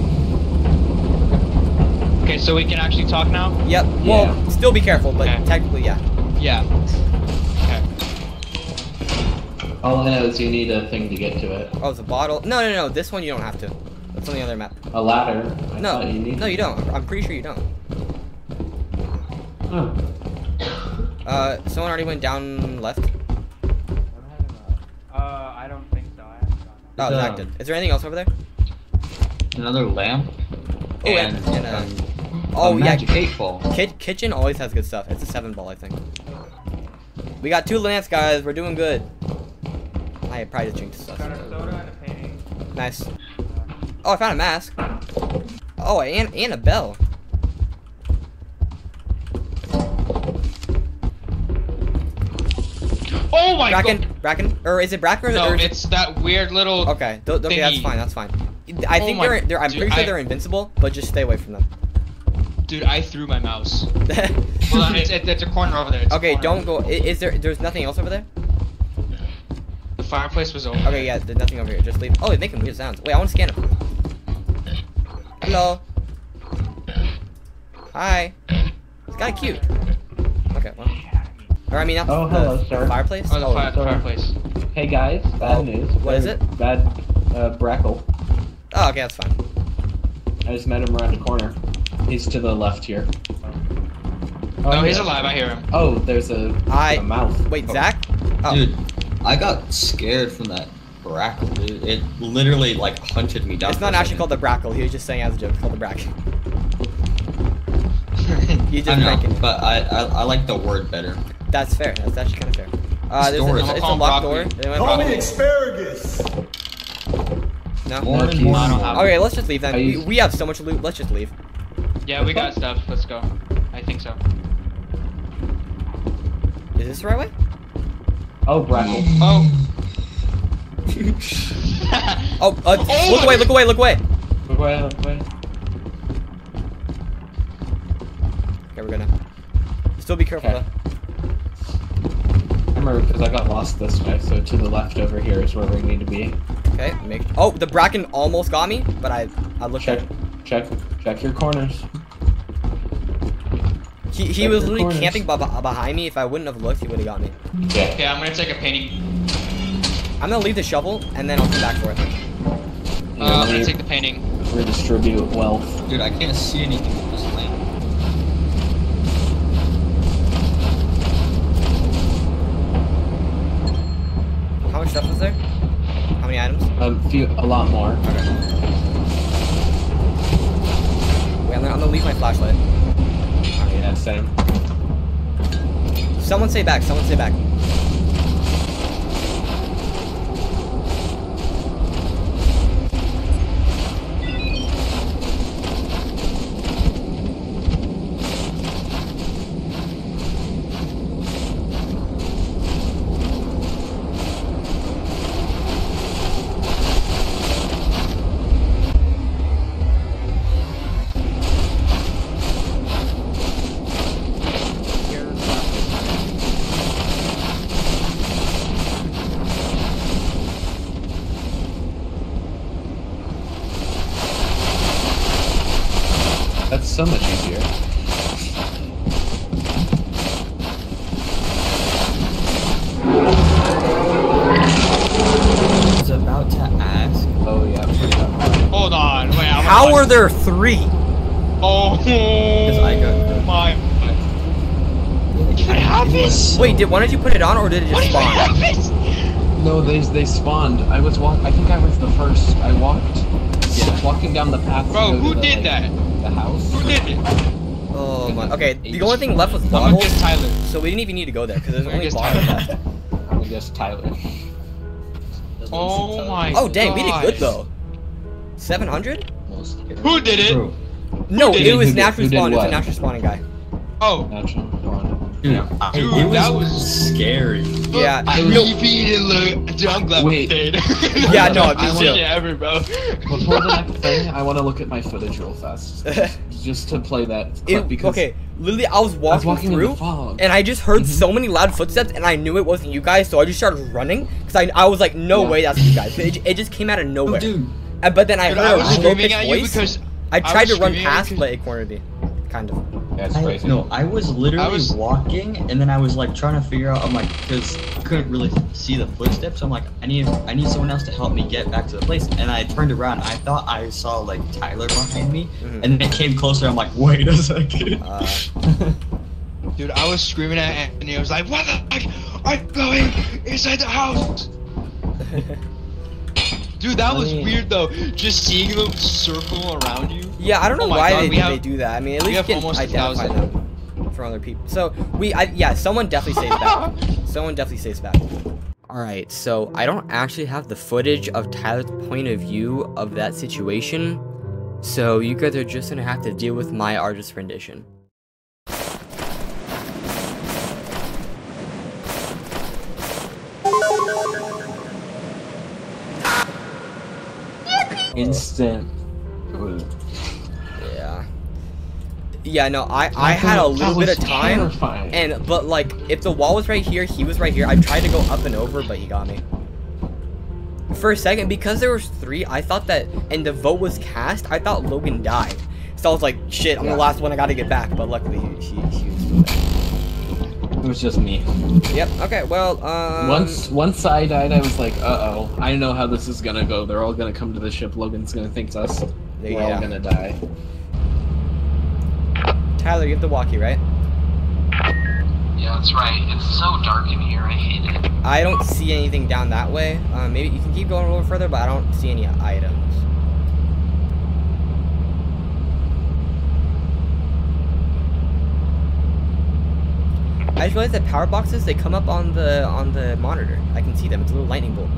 Speaker 2: Okay, so we can actually talk now.
Speaker 1: Yep.
Speaker 3: Yeah.
Speaker 1: Well, still be careful, but
Speaker 2: Okay.
Speaker 1: technically, yeah.
Speaker 2: Yeah. Okay.
Speaker 3: All I know is you need a thing to get to it.
Speaker 1: Oh, it's a bottle. No, no, no. This one you don't have to. That's on the other map.
Speaker 3: A ladder. I
Speaker 1: No,
Speaker 3: thought you needed.
Speaker 1: no, you don't. I'm pretty sure you don't.
Speaker 3: Oh.
Speaker 1: Uh, someone already went down left.
Speaker 10: Uh, I don't think so. I haven't gone.
Speaker 1: Oh,
Speaker 9: Is,
Speaker 1: Zach
Speaker 9: um,
Speaker 1: did. Is there anything else over there?
Speaker 9: Another lamp.
Speaker 1: Oh, and, and, uh,
Speaker 9: um,
Speaker 1: oh
Speaker 9: a
Speaker 1: yeah,
Speaker 9: magic eight ball.
Speaker 1: Ki kitchen always has good stuff. It's a seven ball, I think. We got two lamps, guys. We're doing good. I probably just jinxed stuff.
Speaker 10: Got a soda and a painting.
Speaker 1: Nice. Oh, I found a mask. Oh, and and a bell.
Speaker 2: Oh my
Speaker 1: Bracken,
Speaker 2: god.
Speaker 1: Bracken, or is it Bracken or,
Speaker 2: No,
Speaker 1: or is it-
Speaker 2: it's that weird little.
Speaker 1: Okay, th okay, that's
Speaker 2: thingy.
Speaker 1: fine. That's fine. I
Speaker 2: Oh
Speaker 1: think
Speaker 2: my-
Speaker 1: they're, they're. I'm
Speaker 2: dude,
Speaker 1: pretty sure
Speaker 2: I-
Speaker 1: they're invincible, but just stay away from them.
Speaker 2: Dude, I threw my mouse. Hold on, it's, it's, it's a corner over there. It's a
Speaker 1: Okay,
Speaker 2: corner.
Speaker 1: don't go. Is, is there? There's nothing else over there?
Speaker 2: The fireplace was over.
Speaker 1: Okay, yeah, there's nothing over here. Just leave. Oh, they're making weird sounds. Wait, I want to scan him. Hello. Hi. It's kind of cute. Okay, well. Or I mean, not
Speaker 3: Oh,
Speaker 1: the
Speaker 3: hello, sir.
Speaker 1: fireplace.
Speaker 2: Oh, the
Speaker 3: Oh,
Speaker 2: fire,
Speaker 3: sorry.
Speaker 2: fireplace.
Speaker 3: Hey guys, bad
Speaker 1: Oh,
Speaker 3: news.
Speaker 1: what is
Speaker 3: Very
Speaker 1: it?
Speaker 3: Bad uh, Brackle.
Speaker 1: Oh, okay, that's fine.
Speaker 3: I just met him around the corner. He's to the left here. Oh,
Speaker 2: No, he's
Speaker 3: yeah.
Speaker 2: alive. I hear him.
Speaker 3: Oh, there's a,
Speaker 1: I-
Speaker 3: a mouth.
Speaker 1: Wait,
Speaker 3: Oh.
Speaker 1: Zach? Oh.
Speaker 9: Dude, I got scared from that brackle, dude. It literally like hunted me down.
Speaker 1: It's
Speaker 9: for
Speaker 1: not
Speaker 9: a
Speaker 1: actually
Speaker 9: second.
Speaker 1: called the Brackle. He was just saying as a joke. It's called the Brack. He's
Speaker 9: I
Speaker 1: just
Speaker 9: know,
Speaker 1: pranking.
Speaker 9: but I, I I like the word better.
Speaker 1: That's fair. That's actually kind of fair. Uh, there's a,
Speaker 9: Storage.
Speaker 1: it's, it's a
Speaker 2: Call him
Speaker 1: locked door.
Speaker 2: broccoli.
Speaker 1: Anyone have
Speaker 6: Call me
Speaker 1: broccoli?
Speaker 6: asparagus.
Speaker 1: No.
Speaker 9: More and
Speaker 3: keys.
Speaker 9: more.
Speaker 2: I don't
Speaker 9: and
Speaker 2: have-
Speaker 9: more.
Speaker 1: Okay, let's just leave then.
Speaker 3: I
Speaker 1: We,
Speaker 3: use-
Speaker 1: we have so much loot. Let's just leave.
Speaker 2: Yeah, we got stuff. Let's go. I think so.
Speaker 1: Is this the right way?
Speaker 3: Oh, Brackle.
Speaker 2: Oh.
Speaker 1: Oh, uh,
Speaker 2: Oh
Speaker 1: look
Speaker 2: my-
Speaker 1: away! Look away! Look away!
Speaker 3: Look away, look away.
Speaker 1: Okay, we're good now. Still be careful
Speaker 3: Okay. I remember because I got lost this way, so to the left over here is where we need to be.
Speaker 1: though. Okay, make. Oh, the Bracken almost got me, but I I looked
Speaker 3: Check.
Speaker 1: at it.
Speaker 3: Check, check your corners.
Speaker 1: He, he
Speaker 3: Check
Speaker 1: was
Speaker 3: your
Speaker 1: literally
Speaker 3: corners.
Speaker 1: camping b behind me. If I wouldn't have looked, he would have got me.
Speaker 3: Yeah.
Speaker 2: Okay, I'm gonna take a painting.
Speaker 1: I'm gonna leave the shovel, and then I'll come back for it.
Speaker 2: Uh, I'm gonna take the painting.
Speaker 3: Redistribute wealth.
Speaker 9: Dude, I can't see anything in this lane.
Speaker 1: How much stuff was there? How many items?
Speaker 3: A few, a lot more.
Speaker 1: Okay. Wait, I'm gonna, I'm gonna leave my flashlight.
Speaker 3: Oh, yeah, same.
Speaker 1: Someone stay back. Someone stay back.
Speaker 3: That's so much easier.
Speaker 9: I was about to ask.
Speaker 3: Oh yeah.
Speaker 2: Hold on, wait. I'm
Speaker 1: How
Speaker 2: gonna-
Speaker 1: are there three?
Speaker 2: Oh
Speaker 9: I got
Speaker 2: my! Did I have this?
Speaker 1: Wait, did one of you put it on, or did it
Speaker 2: What
Speaker 1: just
Speaker 2: did I
Speaker 1: spawn?
Speaker 2: have this?
Speaker 3: No, they they spawned. I was walk. I think I was the first. I walked. Yeah. Walking down the path. to
Speaker 2: Bro,
Speaker 3: go to
Speaker 2: who
Speaker 3: the,
Speaker 2: did
Speaker 3: like,
Speaker 2: that?
Speaker 3: The house.
Speaker 2: Who did it?
Speaker 1: Oh my. Okay, the only thing left was
Speaker 2: I'm gonna
Speaker 1: bottles,
Speaker 2: guess Tyler.
Speaker 1: so we didn't even need to go there because there's
Speaker 2: I
Speaker 1: only
Speaker 2: guess
Speaker 1: bottles
Speaker 2: Tyler.
Speaker 1: left.
Speaker 3: I'm gonna guess Tyler.
Speaker 2: Oh my.
Speaker 1: Oh dang, we did good
Speaker 2: gosh.
Speaker 1: though. seven hundred?
Speaker 2: Who did it?
Speaker 9: Bro,
Speaker 1: No,
Speaker 3: did
Speaker 1: it
Speaker 3: it?
Speaker 1: was
Speaker 3: Who did-
Speaker 1: natural
Speaker 3: who did
Speaker 1: spawn. It was a
Speaker 3: what?
Speaker 1: natural spawning guy.
Speaker 2: Oh,
Speaker 3: Natural spawn.
Speaker 9: dude,
Speaker 3: Yeah.
Speaker 9: I-
Speaker 2: Dude,
Speaker 9: it was,
Speaker 2: that was-
Speaker 9: scary.
Speaker 1: Yeah.
Speaker 2: I
Speaker 1: no-
Speaker 2: really didn't look. Dude, I'm glad we
Speaker 3: Wait.
Speaker 2: stayed.
Speaker 1: Yeah, no, me
Speaker 2: I
Speaker 1: too.
Speaker 2: want you ever, bro.
Speaker 3: Before the next thing, I want to look at my footage real fast, just to play that clip
Speaker 1: It,
Speaker 3: because
Speaker 1: okay, literally, I was
Speaker 3: I was
Speaker 1: walking,
Speaker 3: walking in
Speaker 1: through,
Speaker 3: the fog.
Speaker 1: and I just heard
Speaker 3: Mhm.
Speaker 1: so many loud footsteps, and I knew it wasn't you guys, so I just started running, because I, I was like, no
Speaker 3: Yeah.
Speaker 1: way that's you guys. It, it just came out of nowhere.
Speaker 9: Oh, dude.
Speaker 1: And, but then I
Speaker 2: Dude,
Speaker 1: heard
Speaker 2: I was
Speaker 1: a low
Speaker 2: screaming
Speaker 1: pitched
Speaker 2: at you
Speaker 1: voice.
Speaker 2: because
Speaker 1: I
Speaker 2: I
Speaker 1: tried
Speaker 2: was
Speaker 1: to run
Speaker 2: screaming at you
Speaker 1: past,
Speaker 2: 'cause-
Speaker 1: but it cornered me. Kind of.
Speaker 3: That's
Speaker 9: I,
Speaker 3: crazy.
Speaker 9: no, I was literally
Speaker 2: I was-
Speaker 9: walking, and then I was like trying to figure out. I'm like, because I couldn't really see the footsteps. So I'm like, I need, I need someone else to help me get back to the place. And I turned around. I thought I saw like Tyler behind me,
Speaker 1: Mhm.
Speaker 9: and then it came closer. I'm like, wait a second.
Speaker 1: Uh,
Speaker 2: Dude, I was screaming at Anthony. I was like, what the fuck? I'm going inside the house. Dude, that was
Speaker 3: Funny.
Speaker 2: weird though. Just seeing them circle around you.
Speaker 1: yeah, I don't know
Speaker 2: Oh my
Speaker 1: why
Speaker 2: God,
Speaker 1: they,
Speaker 2: we
Speaker 1: they
Speaker 2: have-
Speaker 1: do that. I mean, at
Speaker 2: we
Speaker 1: least
Speaker 2: have
Speaker 1: you can
Speaker 2: almost a
Speaker 1: identify
Speaker 2: thousand.
Speaker 1: them from other people. So, we, I, yeah, someone definitely stays back. Someone definitely stays back. Alright, so I don't actually have the footage of Tyler's point of view of that situation. So you guys are just gonna have to deal with my artist rendition.
Speaker 3: Instant.
Speaker 1: Yeah. Yeah, no, I, I had a
Speaker 3: That
Speaker 1: little bit
Speaker 3: was
Speaker 1: of time,
Speaker 3: terrifying.
Speaker 1: and, but like, if the wall was right here, he was right here, I tried to go up and over, but he got me. For a second, because there was three, I thought that, and the vote was cast, I thought Logan died. So I was like, shit, I'm
Speaker 3: Yeah.
Speaker 1: the last one, I gotta get back, but luckily, he, he, he was still there.
Speaker 3: It was just me.
Speaker 1: Yep, okay, well, um...
Speaker 3: Once once I died, I was like, uh oh, I know how this is gonna go. They're all gonna come to the ship. Logan's gonna think it's us. We're
Speaker 1: Yeah.
Speaker 3: all gonna die.
Speaker 1: Tyler, you have the walkie, right?
Speaker 13: Yeah, that's right. It's so dark in here. I hate it.
Speaker 1: I don't see anything down that way. Uh, maybe you can keep going a little further, but I don't see any items. I just realized that power boxes, they come up on the on the monitor. I can see them. It's a little lightning bolt.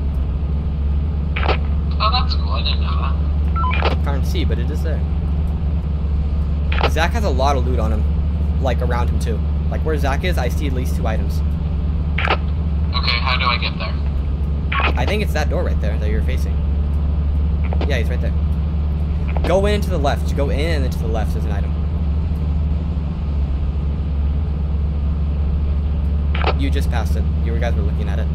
Speaker 13: Oh, that's cool. I didn't know that.
Speaker 1: Can't see, but it is there. Zach has a lot of loot on him, like around him too. Like where Zach is, I see at least two items.
Speaker 13: Okay, how do I get there?
Speaker 1: I think it's that door right there that you're facing. Yeah, he's right there. Go in to the left. Go in and then to the left there's an item. You just passed it. You guys were looking at it.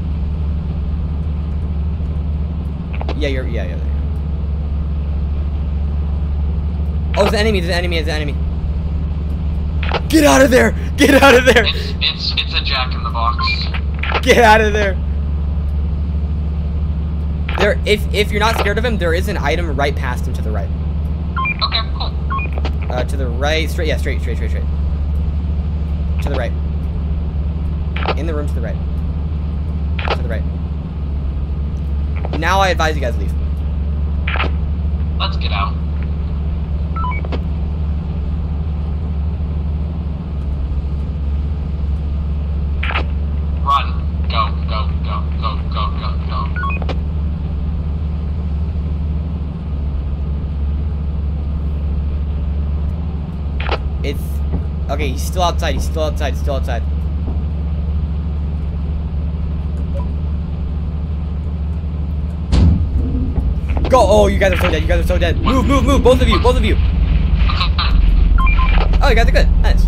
Speaker 1: Yeah, you're. Yeah, yeah. There you Oh, it's an enemy, it's an enemy, it's an enemy. Get out of there! Get out of there!
Speaker 13: It's it's it's a Jack in the Box.
Speaker 1: Get out of there! There, if if you're not scared of him, there is an item right past him to the right.
Speaker 13: Okay, cool.
Speaker 1: Uh, to the right, straight, yeah, straight, straight, straight, straight. To the right. In the room to the right. To the right. Now I advise you guys leave.
Speaker 13: Let's get out. Run. Go, go, go, go, go, go, go.
Speaker 1: It's... Okay, he's still outside, he's still outside, he's still outside. Go! Oh, you guys are so dead, you guys are so dead. Move, move, move, both of you, both of you. Oh, you guys are good. Nice.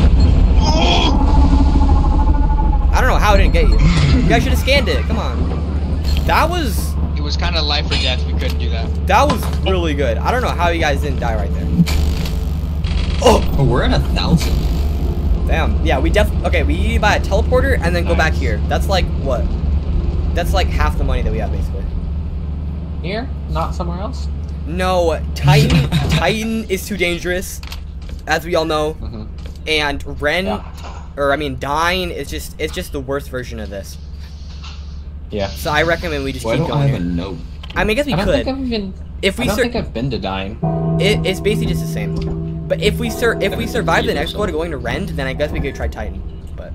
Speaker 1: I don't know how it didn't get you. You guys should have scanned it. Come on. That was...
Speaker 2: It was kind of life or death. We couldn't do that.
Speaker 1: That was really good. I don't know how you guys didn't die right there.
Speaker 9: Oh, we're at a thousand.
Speaker 1: Damn. Yeah, we def... Okay, we need to buy a teleporter and then go back here. That's like, what? That's like half the money that we have, basically.
Speaker 3: Here? Not somewhere else?
Speaker 1: No, Titan Titan is too dangerous, as we all know.
Speaker 3: Mm-hmm.
Speaker 1: And Ren,
Speaker 3: Yeah.
Speaker 1: or I mean, Dying is just, it's just the worst version of this.
Speaker 3: Yeah.
Speaker 1: So I recommend we just
Speaker 9: Why
Speaker 1: keep
Speaker 9: don't
Speaker 1: going
Speaker 9: I
Speaker 1: here.
Speaker 9: have a note?
Speaker 1: I mean, I guess we
Speaker 3: I don't
Speaker 1: could.
Speaker 3: think I've even.
Speaker 1: If we
Speaker 3: I don't
Speaker 1: sur-
Speaker 3: think I've been to Dying.
Speaker 1: It, it's basically just the same. But if we sur if we survive the next
Speaker 9: so.
Speaker 1: quota going to Rend, then I guess we could try Titan. But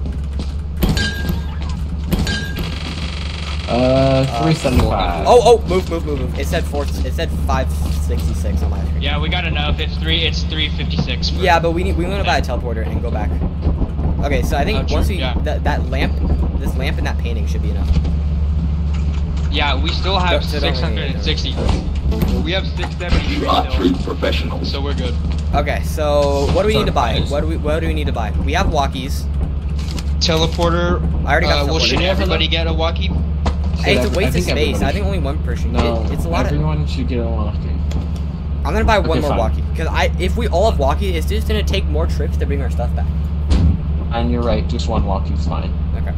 Speaker 3: Uh, three seventy-five.
Speaker 1: oh oh move move move move. It said four. It said five sixty-six on my screen.
Speaker 2: Yeah, we got enough. It's three. It's three fifty-six. For
Speaker 1: Yeah, but we need we want to buy a teleporter and go back. Okay, so I think
Speaker 2: Oh, true,
Speaker 1: once we
Speaker 2: yeah.
Speaker 1: that that lamp, this lamp and that painting should be enough.
Speaker 2: Yeah, we still have
Speaker 1: So don't
Speaker 2: six hundred sixty. We have six seventy still.
Speaker 4: Professionals.
Speaker 2: So we're good.
Speaker 1: Okay, so what do we need to buy?
Speaker 9: Surprise.
Speaker 1: What do we what do we need to buy? We have walkies.
Speaker 2: Teleporter.
Speaker 1: I already got
Speaker 2: uh,
Speaker 1: the
Speaker 2: well,
Speaker 1: teleporter.
Speaker 2: should everybody get a walkie?
Speaker 1: Hey, it's a
Speaker 3: I
Speaker 1: waste of
Speaker 3: think
Speaker 1: space.
Speaker 3: everybody
Speaker 1: I think only one person.
Speaker 3: No,
Speaker 1: it, it's a lot of.
Speaker 3: everyone should get a walkie.
Speaker 1: I'm gonna buy one
Speaker 3: Okay,
Speaker 1: more
Speaker 3: fine.
Speaker 1: walkie because I if we all have walkie, it's just gonna take more trips to bring our stuff back.
Speaker 3: And you're right, just one walkie's fine.
Speaker 1: Okay.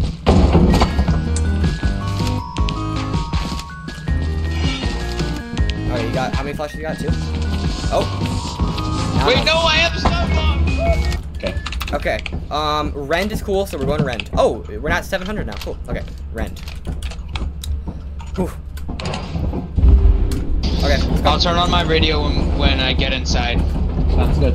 Speaker 1: Okay, you got how many flashes you got? Two. Oh. Now
Speaker 2: Wait,
Speaker 1: I'm-
Speaker 2: no, I have stuff on.
Speaker 3: Okay.
Speaker 1: Okay. Um, Rend is cool, so we're going to Rend. Oh, we're not seven hundred now. Cool. Okay, Rend. Whew. Okay, let's go.
Speaker 2: I'll turn on my radio when, when I get inside.
Speaker 3: Sounds good.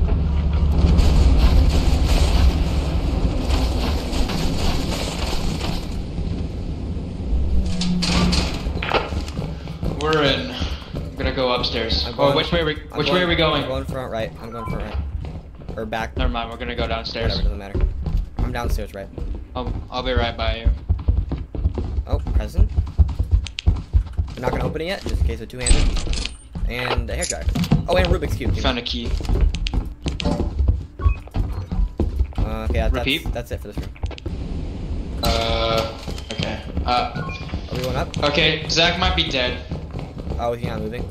Speaker 2: We're in. I'm gonna go upstairs.
Speaker 1: I'm
Speaker 2: Oh,
Speaker 1: going-
Speaker 2: which way? Are we,
Speaker 1: I'm
Speaker 2: which
Speaker 1: going-
Speaker 2: way are we going?
Speaker 1: I'm going front right. I'm going front right. Or back.
Speaker 2: Never mind. We're gonna go downstairs.
Speaker 1: Whatever, doesn't matter. I'm downstairs right.
Speaker 2: I'll, I'll be right by you.
Speaker 1: Oh, present. I'm not gonna open it yet, just in case with two-handed. And a hairdryer. Oh, and a Rubik's Cube.
Speaker 2: Found a key.
Speaker 1: Uh, okay, that's,
Speaker 2: Repeat.
Speaker 1: that's it for this room.
Speaker 2: Uh. Okay. Uh.
Speaker 1: Are we going up?
Speaker 2: Okay. Zach might be dead.
Speaker 1: Oh, is he not moving?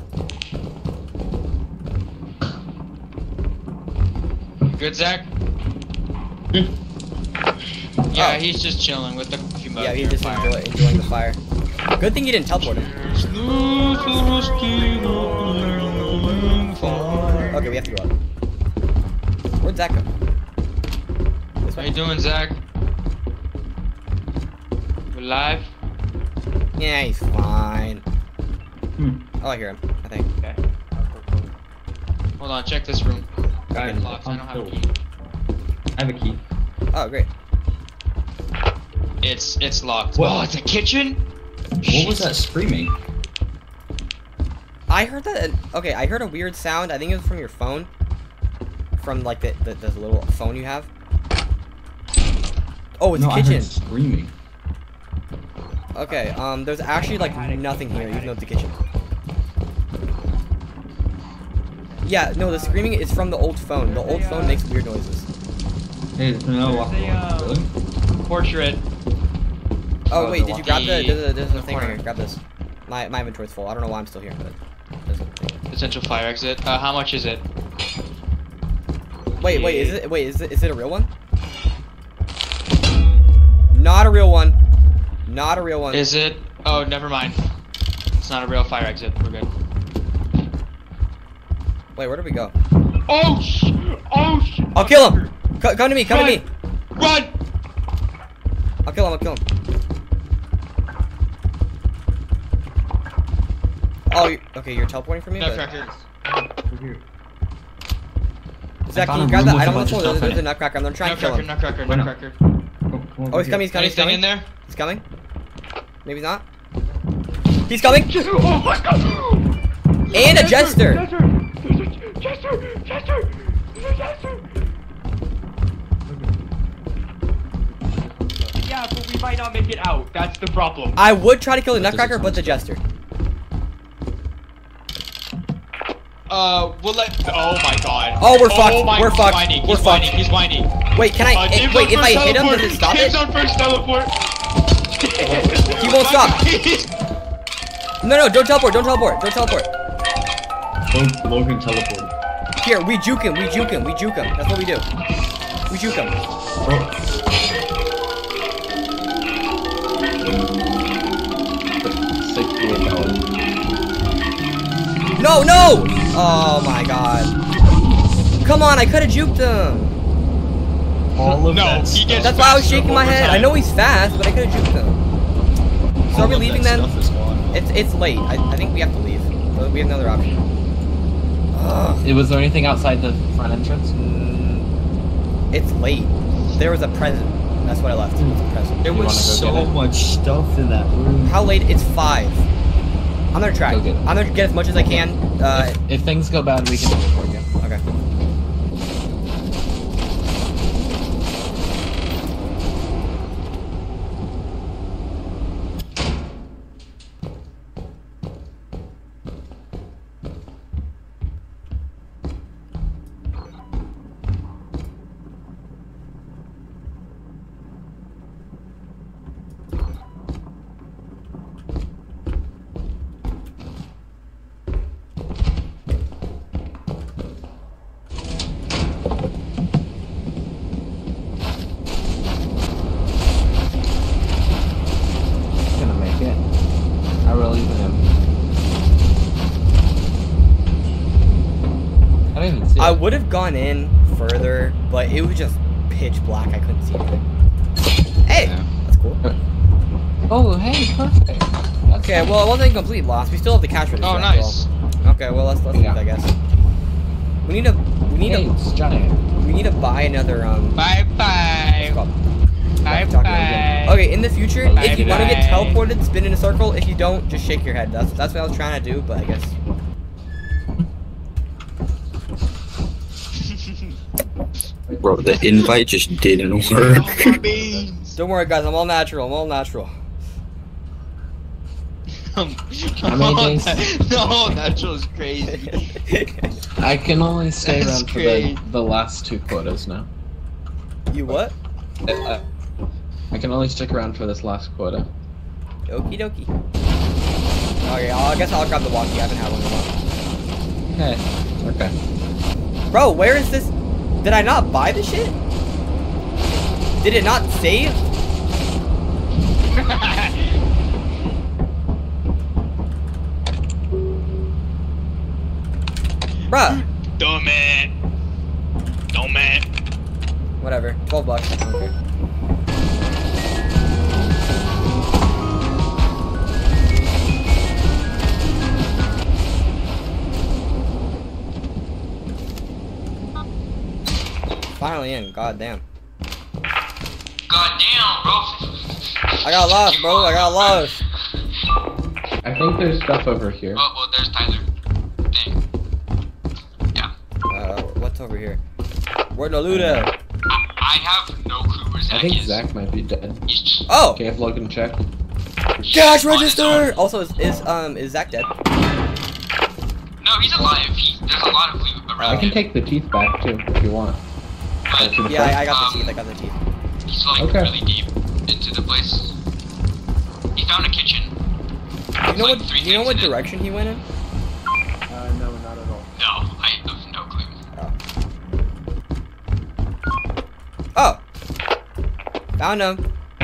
Speaker 2: You good, Zach? Yeah,
Speaker 1: Oh.
Speaker 2: he's just chilling with the fume
Speaker 1: Yeah, he's just enjoy, enjoying the fire. Good thing you didn't teleport him. Okay, we have to go up. Where'd Zach go? This
Speaker 2: How
Speaker 1: way?
Speaker 2: you doing, Zach? We're live?
Speaker 1: Yeah, he's fine.
Speaker 9: Hmm.
Speaker 1: Oh, I hear him, I think.
Speaker 2: Okay. Hold on, check this room.
Speaker 9: Guys,
Speaker 2: It's locked. I don't have a key.
Speaker 9: I have a key.
Speaker 1: Oh, great.
Speaker 2: It's it's locked.
Speaker 9: What?
Speaker 2: Oh, it's a kitchen?
Speaker 9: What was that screaming?
Speaker 1: I heard that. Okay, I heard a weird sound. I think it was from your phone. From like the the, the little phone you have. Oh, it's
Speaker 9: no,
Speaker 1: a
Speaker 9: I heard
Speaker 1: kitchen.
Speaker 9: screaming.
Speaker 1: Okay, um, there's actually like nothing here, even though it's a kitchen. Yeah, no, the screaming is from the old phone. The old phone makes weird noises.
Speaker 9: Hey, no, walk really?
Speaker 2: Portrait.
Speaker 1: Oh
Speaker 2: Oh,
Speaker 1: wait,
Speaker 2: the
Speaker 1: did you grab the?
Speaker 2: walkie
Speaker 1: There's a, there's
Speaker 2: in
Speaker 1: a
Speaker 2: the
Speaker 1: thing right
Speaker 2: corner.
Speaker 1: here. Grab this. My my inventory's full. I don't know why I'm still here, but there's a thing.
Speaker 2: Essential fire exit. Uh, how much is it?
Speaker 1: Wait, wait, is it? Wait, is it? Is it a real one? Not a real one. Not a real one.
Speaker 2: Is it? Oh, never mind. It's not a real fire exit. We're good.
Speaker 1: Wait, where did we go?
Speaker 2: Oh sh! Oh sh!
Speaker 1: I'll kill him. C come to me. Come
Speaker 2: Run.
Speaker 1: to me.
Speaker 2: Run!
Speaker 1: I'll kill him. I'll kill him. Oh, you, okay. You're teleporting for me.
Speaker 2: Nutcracker.
Speaker 1: Zach,
Speaker 9: I
Speaker 1: can you
Speaker 9: found a
Speaker 1: grab
Speaker 9: room
Speaker 1: that
Speaker 9: with a
Speaker 1: item on
Speaker 9: bunch
Speaker 1: the
Speaker 9: of
Speaker 1: floor?
Speaker 9: stuff
Speaker 1: There's,
Speaker 9: in
Speaker 1: there's a
Speaker 9: it.
Speaker 1: nutcracker. I'm gonna try and kill
Speaker 2: Nutcracker,
Speaker 1: him.
Speaker 2: nutcracker, nutcracker.
Speaker 1: Oh, he's coming. He's coming. He's
Speaker 2: Anything
Speaker 1: coming.
Speaker 2: in there?
Speaker 1: He's coming. Maybe not. He's coming.
Speaker 2: Oh my god!
Speaker 1: And a jester.
Speaker 2: Jester! Jester! Jester! Jester! Yeah, but we might not make it out. That's the problem.
Speaker 1: I would try to kill the nutcracker, but the jester.
Speaker 2: Uh, we'll let. Oh my god.
Speaker 1: Oh, we're fucked.
Speaker 2: Oh my,
Speaker 1: We're
Speaker 2: he's
Speaker 1: fucked.
Speaker 2: Whining.
Speaker 1: We're
Speaker 2: He's
Speaker 1: fucked.
Speaker 2: whining. He's whining.
Speaker 1: Wait, can I?
Speaker 2: Uh,
Speaker 1: eh,
Speaker 2: Tim's
Speaker 1: wait,
Speaker 2: on
Speaker 1: if I
Speaker 2: first
Speaker 1: hit him,
Speaker 2: teleport.
Speaker 1: does it stop
Speaker 2: Tim's
Speaker 1: it?
Speaker 2: on first teleport.
Speaker 1: He won't stop. No, no, don't teleport. Don't teleport. Don't teleport.
Speaker 9: Logan, Logan teleport.
Speaker 1: Here, we juke him. We juke him. We juke him. That's what we do. We juke him. No, no! Oh my god. Come on, I could have juked him.
Speaker 9: All of
Speaker 2: No,
Speaker 9: that
Speaker 2: he gets
Speaker 1: That's why I was
Speaker 2: faster
Speaker 1: shaking my
Speaker 2: over
Speaker 1: head. I
Speaker 2: time.
Speaker 1: know he's fast, but I could have juked him. So
Speaker 9: All
Speaker 1: are we
Speaker 9: of
Speaker 1: leaving
Speaker 9: that
Speaker 1: then?
Speaker 9: stuff is gone.
Speaker 1: It's it's late. I, I think we have to leave. But we have another option. Ugh.
Speaker 3: It was there anything outside the front entrance?
Speaker 1: Mm, it's late. There was a present. That's what I left. It was a present.
Speaker 9: There
Speaker 3: You
Speaker 9: was
Speaker 3: wanna go
Speaker 9: so
Speaker 3: get it?
Speaker 9: much stuff in that room.
Speaker 1: How late? It's five. I'm gonna try.
Speaker 3: Go get it.
Speaker 1: I'm gonna get as much as I can. Uh,
Speaker 3: if, if things go bad, we can do it for you.
Speaker 1: okay.
Speaker 3: He's gonna make it. I believe in him. I didn't even see
Speaker 1: I
Speaker 3: it.
Speaker 1: would have gone in further, but it was just pitch black. I couldn't see anything. Hey,
Speaker 3: Yeah.
Speaker 1: that's cool.
Speaker 3: Oh, hey, perfect. That's
Speaker 1: Okay, well, it wasn't a complete loss. We still have the cash register.
Speaker 2: Oh,
Speaker 1: as
Speaker 2: nice.
Speaker 1: well. Okay, well, let's let's
Speaker 3: Yeah.
Speaker 1: leave, I guess. We need to we need
Speaker 3: Hey,
Speaker 1: to
Speaker 3: it's giant.
Speaker 1: we need to buy another um.
Speaker 2: Bye bye.
Speaker 1: what's it called?
Speaker 2: Bye
Speaker 1: Talking
Speaker 2: bye.
Speaker 1: Okay, in the future, if you want to get
Speaker 2: Bye-bye.
Speaker 1: teleported, spin in a circle. If you don't, just shake your head. That's that's what I was trying to do, but I guess.
Speaker 14: Bro, the invite just didn't work.
Speaker 1: Don't worry, guys. I'm all natural. I'm all natural.
Speaker 2: Um,
Speaker 3: How many days?
Speaker 2: No, natural is crazy.
Speaker 3: I can only stay
Speaker 2: That's
Speaker 3: around for
Speaker 2: great.
Speaker 3: the, the last two quotas now.
Speaker 1: You what?
Speaker 3: Uh, I can only stick around for this last quota.
Speaker 1: Okie dokie. Okay, I'll, I guess I'll grab the walkie. I haven't had one in a while.
Speaker 3: Okay. Okay.
Speaker 1: Bro, where is this? Did I not buy the shit? Did it not save? Bruh.
Speaker 2: Dumb man. Dumb man.
Speaker 1: Whatever. twelve bucks. Okay. Finally in. God damn.
Speaker 13: God damn, bro.
Speaker 1: I got lost, bro. I got lost.
Speaker 3: I think there's stuff over here.
Speaker 13: Oh, well, there's Tyler. Dang. Yeah.
Speaker 1: Uh, what's over here? Where the loot at?
Speaker 13: I, I have no clue where Zach
Speaker 3: I think
Speaker 13: is.
Speaker 3: Zach might be dead.
Speaker 13: He's just,
Speaker 1: Oh!
Speaker 3: Okay, if Logan check.
Speaker 1: Cash
Speaker 13: on his own.
Speaker 1: register! Also, is, is um is Zach dead?
Speaker 13: No, he's alive. He, there's a lot of loot around
Speaker 3: I can
Speaker 13: him.
Speaker 3: take the teeth back too, if you want.
Speaker 13: But
Speaker 3: To the
Speaker 1: Yeah,
Speaker 3: front.
Speaker 1: I, I got the
Speaker 13: Um,
Speaker 1: teeth. I got the teeth.
Speaker 13: he's like
Speaker 3: Okay.
Speaker 13: really deep into the place. He found a kitchen.
Speaker 1: You know
Speaker 13: like
Speaker 1: what?
Speaker 13: three
Speaker 1: You know
Speaker 13: things
Speaker 1: what
Speaker 13: in it.
Speaker 1: direction he went in?
Speaker 3: Uh, no, not
Speaker 6: Not at all.
Speaker 13: No, I have no clue.
Speaker 1: Oh. Found him.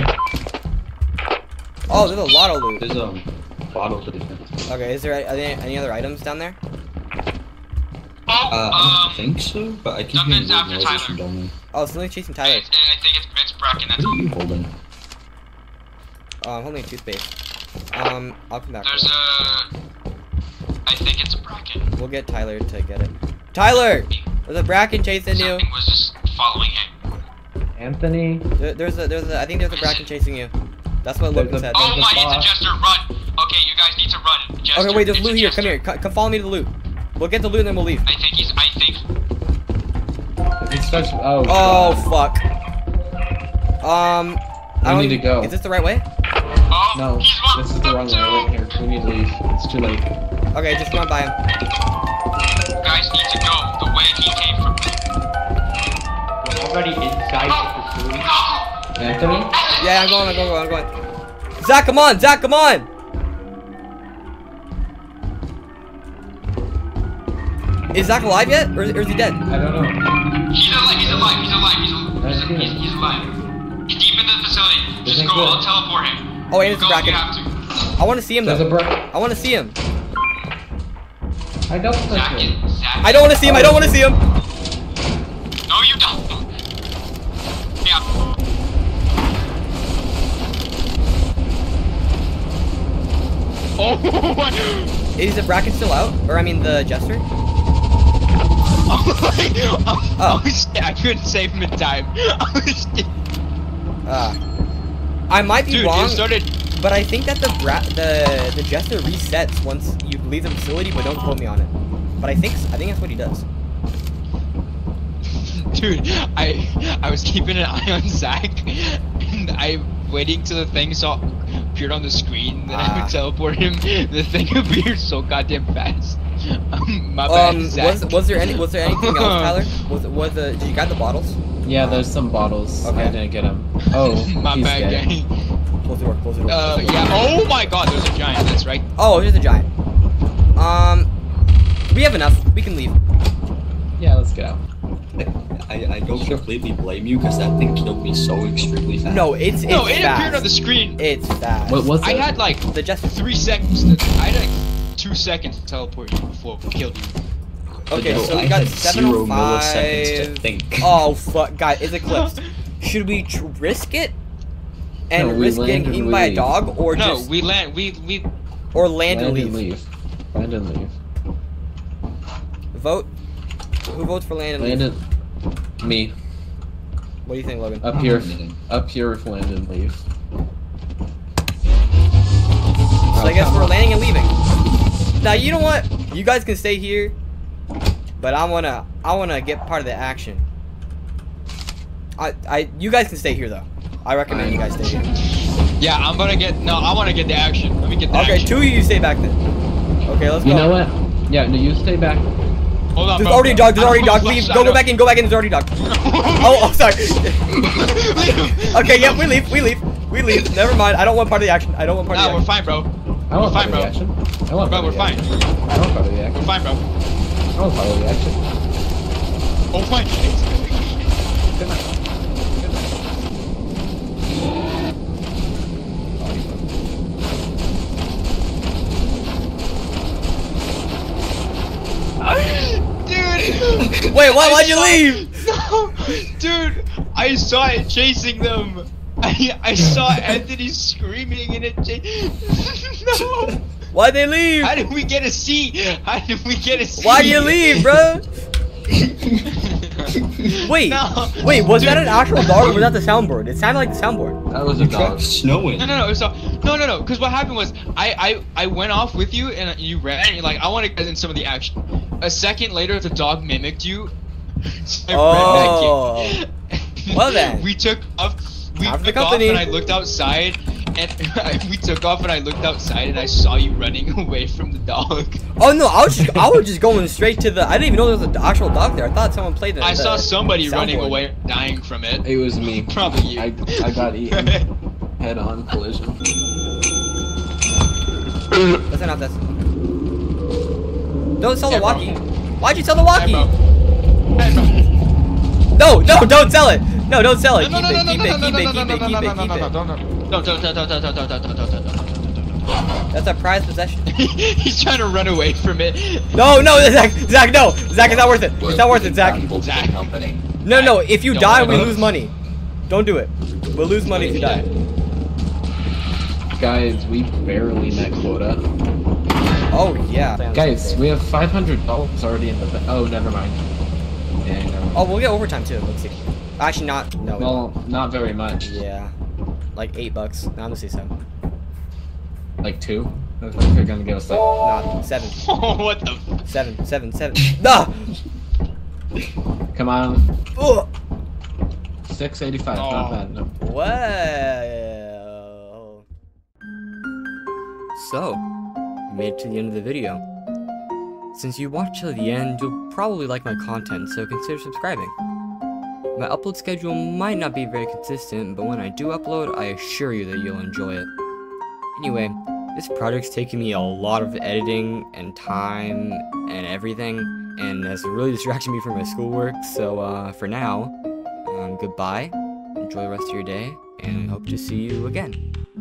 Speaker 1: Oh, there's a lot of loot.
Speaker 14: There's um bottles of defense.
Speaker 1: Okay, is there are there any other items down there?
Speaker 13: Oh,
Speaker 14: Uh, I don't
Speaker 13: um,
Speaker 14: think so, but I keep
Speaker 13: Duncan's
Speaker 14: hearing
Speaker 13: after
Speaker 14: weird noises from
Speaker 13: Tyler.
Speaker 14: down there.
Speaker 1: Oh, somebody's chasing
Speaker 13: I,
Speaker 1: Tyler.
Speaker 13: I think it's, it's Bracken. That's
Speaker 14: What are you holding?
Speaker 1: Oh, I'm holding a toothpaste. Um, I'll come back.
Speaker 13: There's a. I think it's Bracken.
Speaker 1: We'll get Tyler to get it. Tyler! There's a Bracken chasing you.
Speaker 13: Something was just following him.
Speaker 3: Anthony.
Speaker 1: There, there's a, there's a, I think there's a Bracken chasing you. That's what Logan
Speaker 3: There's a-
Speaker 1: said.
Speaker 13: Oh
Speaker 3: the
Speaker 13: my,
Speaker 3: boss.
Speaker 13: it's a Jester, run! Okay, you guys need to run. Jester,
Speaker 1: Okay, wait, there's
Speaker 13: it's a
Speaker 1: loot here. Come
Speaker 13: Jester.
Speaker 1: here. Come, come follow me to the loot. We'll get the loot and then we'll leave.
Speaker 13: I think he's, I think.
Speaker 3: It starts. Oh.
Speaker 1: Oh,
Speaker 3: God.
Speaker 1: fuck. Um, I
Speaker 3: We
Speaker 1: don't
Speaker 3: need to go.
Speaker 1: Is this the right way?
Speaker 13: Oh,
Speaker 3: No,
Speaker 13: he's run.
Speaker 3: this is the wrong way. Right here. We need to leave. It's too late.
Speaker 1: Okay, just run by him.
Speaker 13: You guys need to go the way he came from.
Speaker 10: We're already inside the facility.
Speaker 3: Anthony.
Speaker 1: Yeah, I'm going, I'm going, I'm going. Zach, come on, Zach, come on! Is Zach alive yet? Or is, or is he dead?
Speaker 3: I don't know.
Speaker 13: He's alive, he's alive, he's alive, he's, al-
Speaker 3: Nice
Speaker 13: he's, he's, he's alive. He's deep into the facility. Just
Speaker 3: Isn't
Speaker 13: go,
Speaker 3: good.
Speaker 13: I'll teleport him.
Speaker 1: Oh, and it's a
Speaker 13: Go if you
Speaker 1: Bracken.
Speaker 13: have to.
Speaker 1: I want to see him
Speaker 3: There's a
Speaker 1: though.
Speaker 3: bra-
Speaker 1: I want to see him.
Speaker 3: I don't think
Speaker 13: Zach,
Speaker 3: it.
Speaker 13: it- Zach.
Speaker 1: I don't want to see him, I don't want to see him!
Speaker 13: No, you don't. Yeah. Oh, my.
Speaker 1: Is the Bracken still out? Or I mean the Jester?
Speaker 2: Oh, oh,
Speaker 1: Oh.
Speaker 2: oh shit, I couldn't save him in time. Oh shit.
Speaker 1: Uh, I might be
Speaker 2: Dude,
Speaker 1: wrong,
Speaker 2: it started.
Speaker 1: but I think that the bra the the Jester resets once you leave the facility, but don't quote me on it. But I think I think that's what he does.
Speaker 2: Dude, I I was keeping an eye on Zach, and I waiting till the thing saw appeared on the screen. Then I
Speaker 1: Ah.
Speaker 2: would teleport him. The thing appeared so goddamn fast. Um, my bad,
Speaker 1: Um,
Speaker 2: Zach.
Speaker 1: was was there any was there anything else, Tyler? Was was the did you got the bottles?
Speaker 3: Yeah, there's some bottles.
Speaker 1: Okay.
Speaker 3: I didn't get them. Oh,
Speaker 2: my
Speaker 3: he's
Speaker 2: bad,
Speaker 3: dead.
Speaker 2: gang.
Speaker 1: Close the door. Close the door.
Speaker 2: Uh,
Speaker 1: close the door.
Speaker 2: yeah. Oh my God, there's a giant. That's right.
Speaker 1: Oh, here's a giant. Um, we have enough. We can leave.
Speaker 3: Yeah, let's get out.
Speaker 14: I, I don't completely blame you because that thing killed me so extremely fast.
Speaker 1: No, it's it's
Speaker 2: No, it
Speaker 1: fast.
Speaker 2: appeared on the screen.
Speaker 1: It's fast.
Speaker 3: What was
Speaker 2: I
Speaker 3: it?
Speaker 2: had like
Speaker 1: The Jester.
Speaker 2: three seconds. To, I had like two seconds to teleport you before we killed you.
Speaker 1: Okay,
Speaker 14: But
Speaker 1: so
Speaker 14: no,
Speaker 1: we
Speaker 14: I
Speaker 1: got
Speaker 14: had
Speaker 1: seven
Speaker 14: zero
Speaker 1: oh
Speaker 14: milliseconds to
Speaker 1: five.
Speaker 14: think.
Speaker 1: Oh fuck, guys, it's eclipsed. Should we tr risk it and
Speaker 3: No, we
Speaker 1: risk
Speaker 3: land
Speaker 1: getting
Speaker 3: and
Speaker 1: eaten
Speaker 3: we
Speaker 1: by a
Speaker 3: leave.
Speaker 1: dog, or
Speaker 2: No,
Speaker 1: just
Speaker 2: we land. We we.
Speaker 1: or land,
Speaker 3: Land
Speaker 1: and
Speaker 3: and
Speaker 1: leave?
Speaker 3: leave. Land and leave.
Speaker 1: Vote. Who votes for land and
Speaker 3: Land
Speaker 1: leave?
Speaker 3: and... Me.
Speaker 1: What do you think, Logan?
Speaker 3: Up here. Up here with land and leave.
Speaker 1: So I guess we're landing and leaving. Now you know what? You guys can stay here, but I wanna I wanna get part of the action. I I you guys can stay here though. I recommend you guys stay here.
Speaker 2: Yeah, I'm gonna get. No, I want to get the action. Let me get the
Speaker 1: Okay,
Speaker 2: action.
Speaker 1: two of you stay back then. Okay, let's go.
Speaker 3: You know what? Yeah, no, you stay back.
Speaker 2: Hold on.
Speaker 1: There's
Speaker 2: bro.
Speaker 1: already a dog. There's already a dog.
Speaker 2: I
Speaker 1: Leave.
Speaker 2: don't-
Speaker 1: Go go back in. Go back in. There's already a dog. Oh, oh, sorry. Okay, yeah, we leave. We leave. We leave. Never mind. I don't want part of the action. I don't want part
Speaker 2: Nah,
Speaker 1: of
Speaker 2: we're
Speaker 1: the
Speaker 2: fine, bro.
Speaker 3: I
Speaker 2: We're
Speaker 3: want
Speaker 2: fine,
Speaker 3: part of
Speaker 2: bro.
Speaker 3: the action. I want
Speaker 2: Bro,
Speaker 3: part of
Speaker 2: we're
Speaker 3: the
Speaker 2: fine.
Speaker 3: action. I want part of the
Speaker 2: We're
Speaker 3: action.
Speaker 2: fine, bro.
Speaker 3: I want part of the action.
Speaker 2: Oh my.
Speaker 3: Good night.
Speaker 2: Dude.
Speaker 1: Wait, why?
Speaker 2: I
Speaker 1: Why'd you
Speaker 2: saw-
Speaker 1: leave?
Speaker 2: No, dude. I saw it chasing them. I I saw Anthony screaming and it. Cha- no.
Speaker 1: Why'd they leave?
Speaker 2: How did we get a seat? How did we get a seat?
Speaker 1: Why'd you leave, bro? Wait,
Speaker 2: No.
Speaker 1: wait, was
Speaker 2: Dude.
Speaker 1: that an actual dog or was that the soundboard? It sounded like the soundboard.
Speaker 3: That was a dog.
Speaker 14: Snowing.
Speaker 2: No, no, no. So, no, no, no. Because what happened was, I, I, I went off with you and you ran. And you're like, I want to get in some of the action. A second later, the dog mimicked you. So I
Speaker 1: Oh.
Speaker 2: ran back in.
Speaker 1: Well then.
Speaker 2: We took off. We
Speaker 1: Time for
Speaker 2: took
Speaker 1: the
Speaker 2: off
Speaker 1: company.
Speaker 2: and I looked outside. And we took off and I looked outside and I saw you running away from the dog.
Speaker 1: Oh no, I was just I was just going straight to the. I didn't even know there was an actual dog there. I thought someone played it.
Speaker 2: I saw somebody running
Speaker 1: soundboard.
Speaker 2: away, dying from it.
Speaker 3: It was me.
Speaker 2: Probably you.
Speaker 3: I, I got eaten. Head-on collision.
Speaker 1: Listen up, this. Don't sell
Speaker 2: Yeah,
Speaker 1: the
Speaker 2: bro.
Speaker 1: walkie. Why'd you sell the walkie?
Speaker 2: Hey, bro.
Speaker 1: No, no, don't sell it. No, don't sell it.
Speaker 2: No,
Speaker 1: Keep
Speaker 2: no,
Speaker 1: it,
Speaker 2: no,
Speaker 1: keep
Speaker 2: no,
Speaker 1: it,
Speaker 2: no,
Speaker 1: keep
Speaker 2: no,
Speaker 1: it,
Speaker 2: no,
Speaker 1: keep
Speaker 2: no,
Speaker 1: it,
Speaker 2: no,
Speaker 1: keep
Speaker 2: no,
Speaker 1: it,
Speaker 2: no,
Speaker 1: keep
Speaker 2: no,
Speaker 1: it.
Speaker 2: no, no, no, don't, don't, don't, don't, don't, don't, don't, don't, don't, don't, don't.
Speaker 1: That's a prized possession.
Speaker 2: He's trying to run away from it.
Speaker 1: No, no, Zach, Zach, no, Zach, it's not worth it. It's not worth it, Zach.
Speaker 2: Zach.
Speaker 1: No, no, if you
Speaker 2: Don't
Speaker 1: die,
Speaker 2: worry
Speaker 1: we
Speaker 2: about
Speaker 1: lose
Speaker 2: it.
Speaker 1: money. Don't do it. We'll lose money if you die.
Speaker 3: Guys, we barely met quota.
Speaker 1: Oh yeah.
Speaker 3: Guys, we have five hundred dollars already in the. Ba oh, never mind. Yeah, never mind.
Speaker 1: Oh, we'll get overtime too. Let's see. Actually, not. No. we
Speaker 3: Well, not very much.
Speaker 1: Yeah. Like eight bucks. No, I'm gonna say seven.
Speaker 3: Like two? I think they're gonna give us like.
Speaker 1: Nah, seven.
Speaker 2: Oh, what the?
Speaker 1: Seven, seven, seven. Ah!
Speaker 3: Come on.
Speaker 1: Ugh.
Speaker 3: six eighty-five, not bad. No.
Speaker 1: Well. So, you made it to the end of the video. Since you watched till the end, you'll probably like my content, so consider subscribing. My upload schedule might not be very consistent, but when I do upload, I assure you that you'll enjoy it. Anyway, this project's taken me a lot of editing and time and everything, and has really distracted me from my schoolwork, so uh, for now, um, goodbye, enjoy the rest of your day, and I hope to see you again.